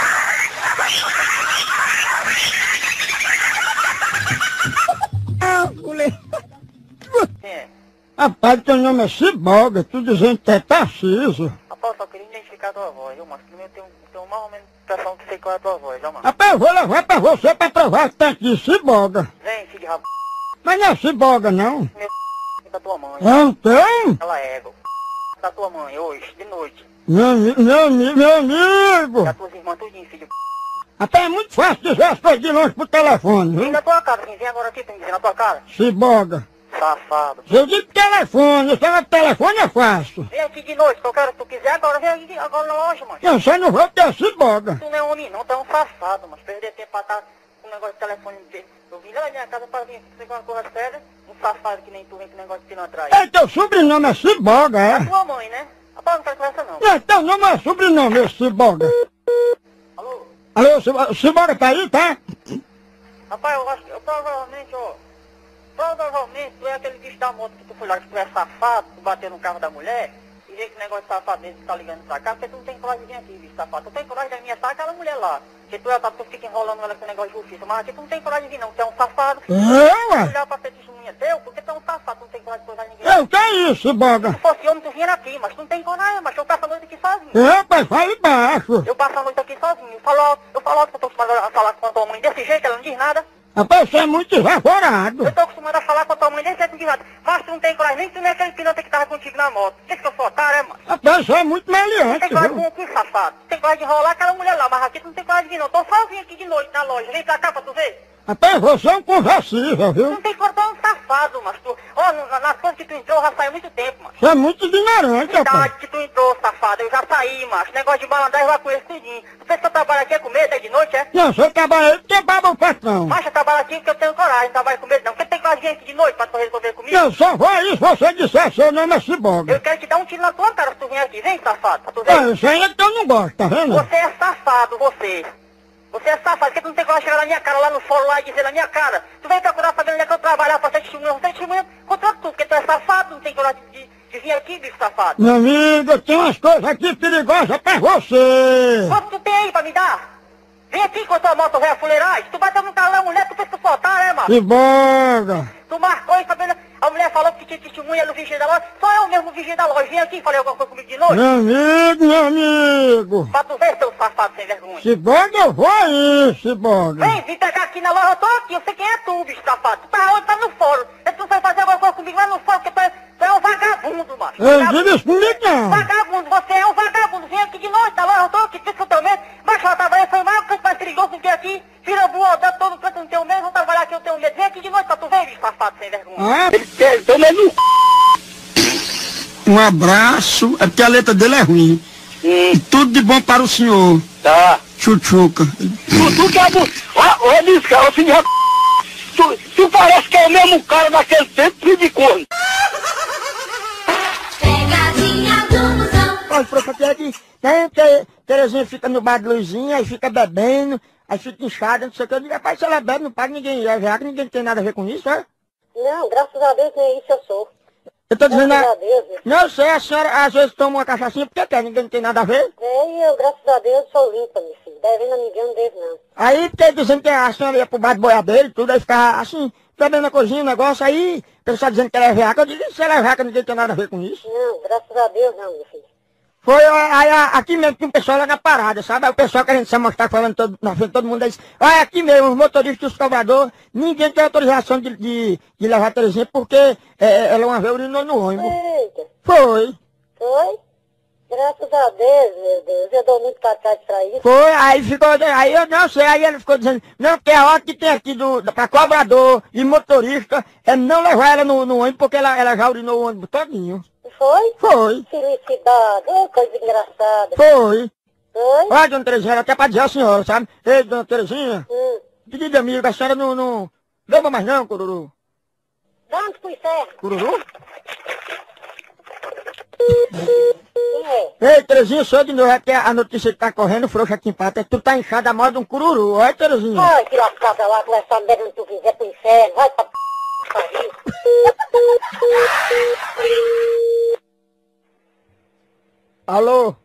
Mulher. Rapaz, teu nome é Ciboga, tu dizendo que é Tarcísio. Rapaz, só queria identificar a tua voz, viu, mas primeiro eu tenho mais ou menos impressão que sei qual é a tua voz, viu, mano? Rapaz, eu vou levar pra você pra provar que tá aqui Ciboga. Vem, filho de rapaz. Mas não é Ciboga, não. Meu da tua mãe. Não tem? Ela é ego. Da tua mãe, hoje, de noite. Meu amigo. Da tuas irmãs, tudinho, filho. Até é muito fácil dizer as coisas de longe pro telefone, Vem viu? na tua cara, vem agora aqui, tem que dizer na tua cara. Ciboga. Safado. Eu digo telefone, se ela telefone é fácil. Vem aqui de noite, que eu quero que tu quiser agora, vem aqui agora na loja, mano. Eu só não vou ter Ciboga. Tu não é homem não, tu é um safado, mas perder tempo pra estar com um negócio de telefone dele. Eu vim lá na minha casa pra vir aqui com uma coisa séria, um safado que nem tu vem com negócio de pilantra aí. Ei, teu sobrenome é Ciboga, É é? tua mãe, né? Rapaz, não quero conversa não. Não, teu nome é sobrenome, esse Ciboga. Alô? Alô, Ciboga tá aí, tá? Rapaz, eu acho que provavelmente tu é aquele bicho da moto que tu foi lá, que tu é safado, tu bateu no carro da mulher, e vê que negócio de safado desse que tá ligando pra cá, porque tu não tem coragem de vir aqui, bicho safado. Tu tem coragem da minha aquela mulher lá. Que tu fica enrolando ela com negócio de justiça, mas aqui tu não tem coragem de vir não, tu é um safado. Eu, ué? Olhar pra ser testemunha teu, porque tu é um safado, tu não tem coragem de coisar ninguém. Eu, que é isso, Ciboga? Se fosse homem, tu vinha aqui, mas tu não tem coragem, mas eu passo a noite aqui sozinho. Eu, pai, fale baixo. Eu passo a noite aqui sozinho. Eu falo que eu tô acostumado a falar com a tua mãe desse jeito, ela não diz nada. Rapaz, você é muito desaforado. Eu tô acostumado a falar com a tua mãe desse jeito, não diz nada. Mas tu não tem coragem, nem tu nem aquele piloto que tava contigo na moto. Diz que eu sou otário, é, mano? Rapaz, você é muito Tu meliante, tem coragem viu? com o safado. Tu tem coragem de enrolar aquela mulher lá, mas aqui tu não tem coragem de vir não. Tô sozinho aqui de noite na loja. Vem pra cá pra tu ver. Rapaz, você é um conversível, Tu viu? não tem coragem, tu é um safado, mas tu... Ó, nas coisas que tu entrou, eu já saí há muito tempo, mano. Você é muito ignorante, rapaz. Idade que tu entrou, safado, eu já saí, macho. Negócio de balandar, eu já conheço tudinho. Tu pensa que eu trabalho aqui é com medo, é de noite, é? Não, você trabalha aí porque baba o patrão. Macho, eu trabalho aqui porque eu tenho coragem, não trabalho com medo não. Porque tem coragem de vir aqui de noite pra tu resolver comigo? Eu só vou aí se você disser seu nome é Ciboga. Eu quero te dar um tiro na tua cara se tu vier aqui. Vem, safado, pra tu ver. Ah, isso aí é que eu não gosto, tá vendo? Você é safado, você. Você é safado, porque tu não tem coragem de chegar na minha cara, lá no fórum, lá e dizer na minha cara. Tu vem procurar saber onde é que eu trabalhar pra ser testemunha. Você é testemunha contra tu, porque tu é safado, não tem coragem de de vir aqui, bicho safado. Meu amigo, eu tenho umas coisas aqui perigosas pra você. Quanto tu tem aí pra me dar? Vem aqui com a tua moto velha fuleiragem. Tu bateu no calão, mulher, tu fez tu soltar, né, mano? Que boga. Tu marcou isso, sabendo? A mulher falou que tinha testemunha no vigia da loja. Só eu mesmo vigia da loja. Vem aqui e falei alguma coisa comigo de noite. Meu amigo. Pra tu ver, seu safado sem vergonha. Se boga, eu vou aí, se boga. Vem pegar aqui na loja, eu tô aqui. Eu sei quem é tu, bicho safado. Tu tá onde? Tá no fórum. Se tu vai fazer alguma coisa comigo, vai no fórum, porque tu é um vagabundo, macho. Eu digo isso comigo, não. Vagabundo, você é um vagabundo. Vem aqui de noite, na loja, eu tô aqui. Pensa que eu tenho medo. Mas ela trabalha, foi mais um canto mais perigoso do que aqui. Vira boa, dá todo canto, não tenho medo. Vou trabalhar aqui, eu tenho medo. Vem aqui de noite pra tu ver, bicho safado sem vergonha. Ah, Ele toma no um abraço, é porque a letra dele é ruim. E tudo de bom para o senhor. Tá. Chuchuca. Tu que é ô, Lisca, ô filho de tu parece que é o mesmo cara daquele tempo, filho de corno. Pegadinha do Moção. Olha, professor, aqui tem que Terezinha fica no bar de luzinha, aí fica bebendo, aí fica inchada, não sei o que. Eu digo, rapaz, se ela bebe, não paga ninguém, já que ninguém tem nada a ver com isso, é? Não, graças a Deus nem isso eu sou. Eu tô dizendo, Graças a Deus. não, eu sei, a senhora às vezes toma uma cachaçinha porque quer, ninguém tem nada a ver. E eu, graças a Deus, sou limpa, meu filho. Devendo a ninguém, não devo não. Aí fiquei dizendo que a senhora ia pro bar de boiadeiro e tudo, aí ficava assim, bebendo a cozinha, o negócio, aí o pessoal dizendo que ela é veaca, eu digo, se ela é veaca, ninguém tem nada a ver com isso. Não, graças a Deus não, meu filho. Foi aí aqui mesmo tinha um pessoal lá na parada, sabe? Aí o pessoal querendo se mostrar, falando na frente de todo mundo, aí disse, olha aqui mesmo, os motoristas, os cobradores, ninguém tem autorização de levar a Terezinha porque ela uma vez urinou no ônibus. Eita, Foi. foi? Graças a Deus, meu Deus, eu dou muito cartaz pra isso. Foi, aí ficou, aí eu não sei, aí ele ficou dizendo, não, que a hora que tem aqui pra cobrador e motorista é não levar ela no ônibus porque ela já urinou o ônibus todinho. Foi? Foi. Felicidade, coisa engraçada. Foi. Foi? Olha, dona Terezinha, era até pra dizer a senhora, sabe? Ei, dona Terezinha, pedido amigo, a senhora não beba mais não, cururu. Vamos pro inferno. Cururu? Quem é? Ei, Terezinha, sou de novo, é que a notícia que tá correndo, frouxa aqui em pata, é que tu tá inchada a moda de um cururu. Olha, Terezinha. Vai te lascar pra lá, começar a beber onde tu quiser pro inferno. Vai pra pariu. Alô?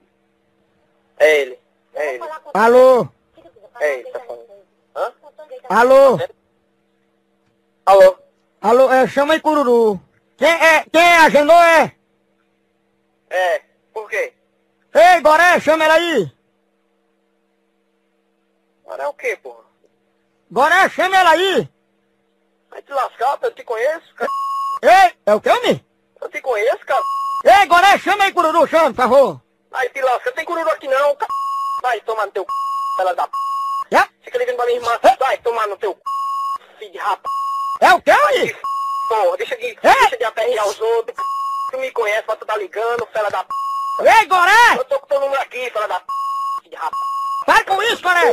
É ele. É ele. Alô? É ele, tá falando. Hã? Alô? Alô? Alô, chama aí cururu. Quem é? Agendou, é? É. Por quê? Ei, Goré, chama ela aí. Agora é o quê, porra? Goré, chama ela aí. Vai te lascar, eu te conheço, cara. Ei, é o que, homem? Eu te conheço, cara. Ei, Goré, chama aí cururu, chama, por favor. Vai te lascar, tem cururu aqui não, cara. Vai tomar no teu ela da É? Fica ligando pra minha irmã. Vai tomar no teu filho de rapa. É o que, homem? Porra, deixa de aperrear os outros. Tu me conhece, mas tu tá ligando, fela da Ei, Goré! Eu tô com todo mundo aqui, fela da filho de rapa. Para com isso, Goré!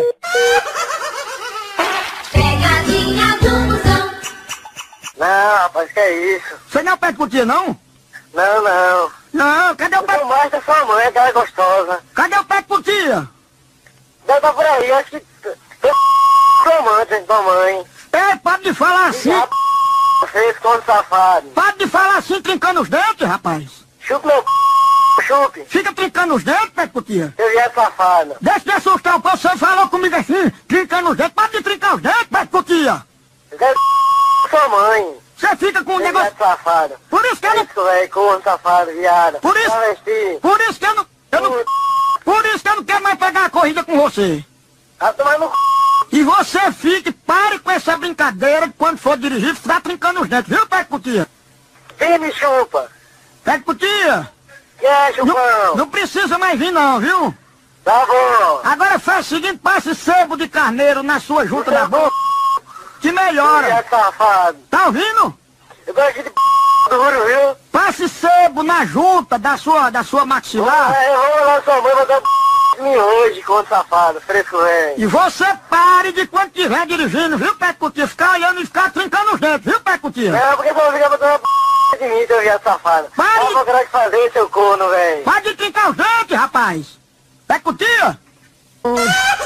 Pegadinha do Moção. Não, rapaz, que é isso? Você não pede por tia, não? Não, não. Não, cadê o pé? Eu mais da sua mãe, aquela gostosa. Cadê o pé por tia? Deve estar por aí, acho que... Sua amante, tua mãe. Ei, para de falar assim! Você, esconde safado. Para de falar assim, trincando os dentes, rapaz! Chupa meu chupe. Fica trincando os dentes, pé por tia! Eu já é safado. Deixa de assustar, você falou comigo assim, trincando os dentes, para de trincar os dentes, pé por tia! Deve sua mãe. Você fica com um Eu já é negócio... safado. Por isso que eu não... Isso, velho, corno safado, viado. Por isso- Travesti. Por isso que eu não... Por isso que eu não quero mais pegar a corrida com você! Tá tomando E você fique, pare com essa brincadeira de quando for dirigir, ficar trincando os dentes, viu, pé por tia? Quem me chupa? Pé por tia! Que é, chupão? Não precisa mais vir não, viu? Tá bom. Agora faz o seguinte, passe sebo de carneiro na sua junta da boca, que Eu já melhora. é safado. Tá ouvindo? Eu gosto de duro, viu? Passe sebo na junta da sua maxilar. Eu vou lá sua mãe, vou dar mim hoje, corno safado, fresco velho. E você pare de quando estiver dirigindo, viu, pé por tia? Ficar olhando e ficar trincando os dentes, viu, pé por tia? Não, porque você fica botando de mim, seu viado safado. Pare. Olha o que eu quero te fazer, seu corno, velho. Pare de trincar os dentes, rapaz. Pé por tia?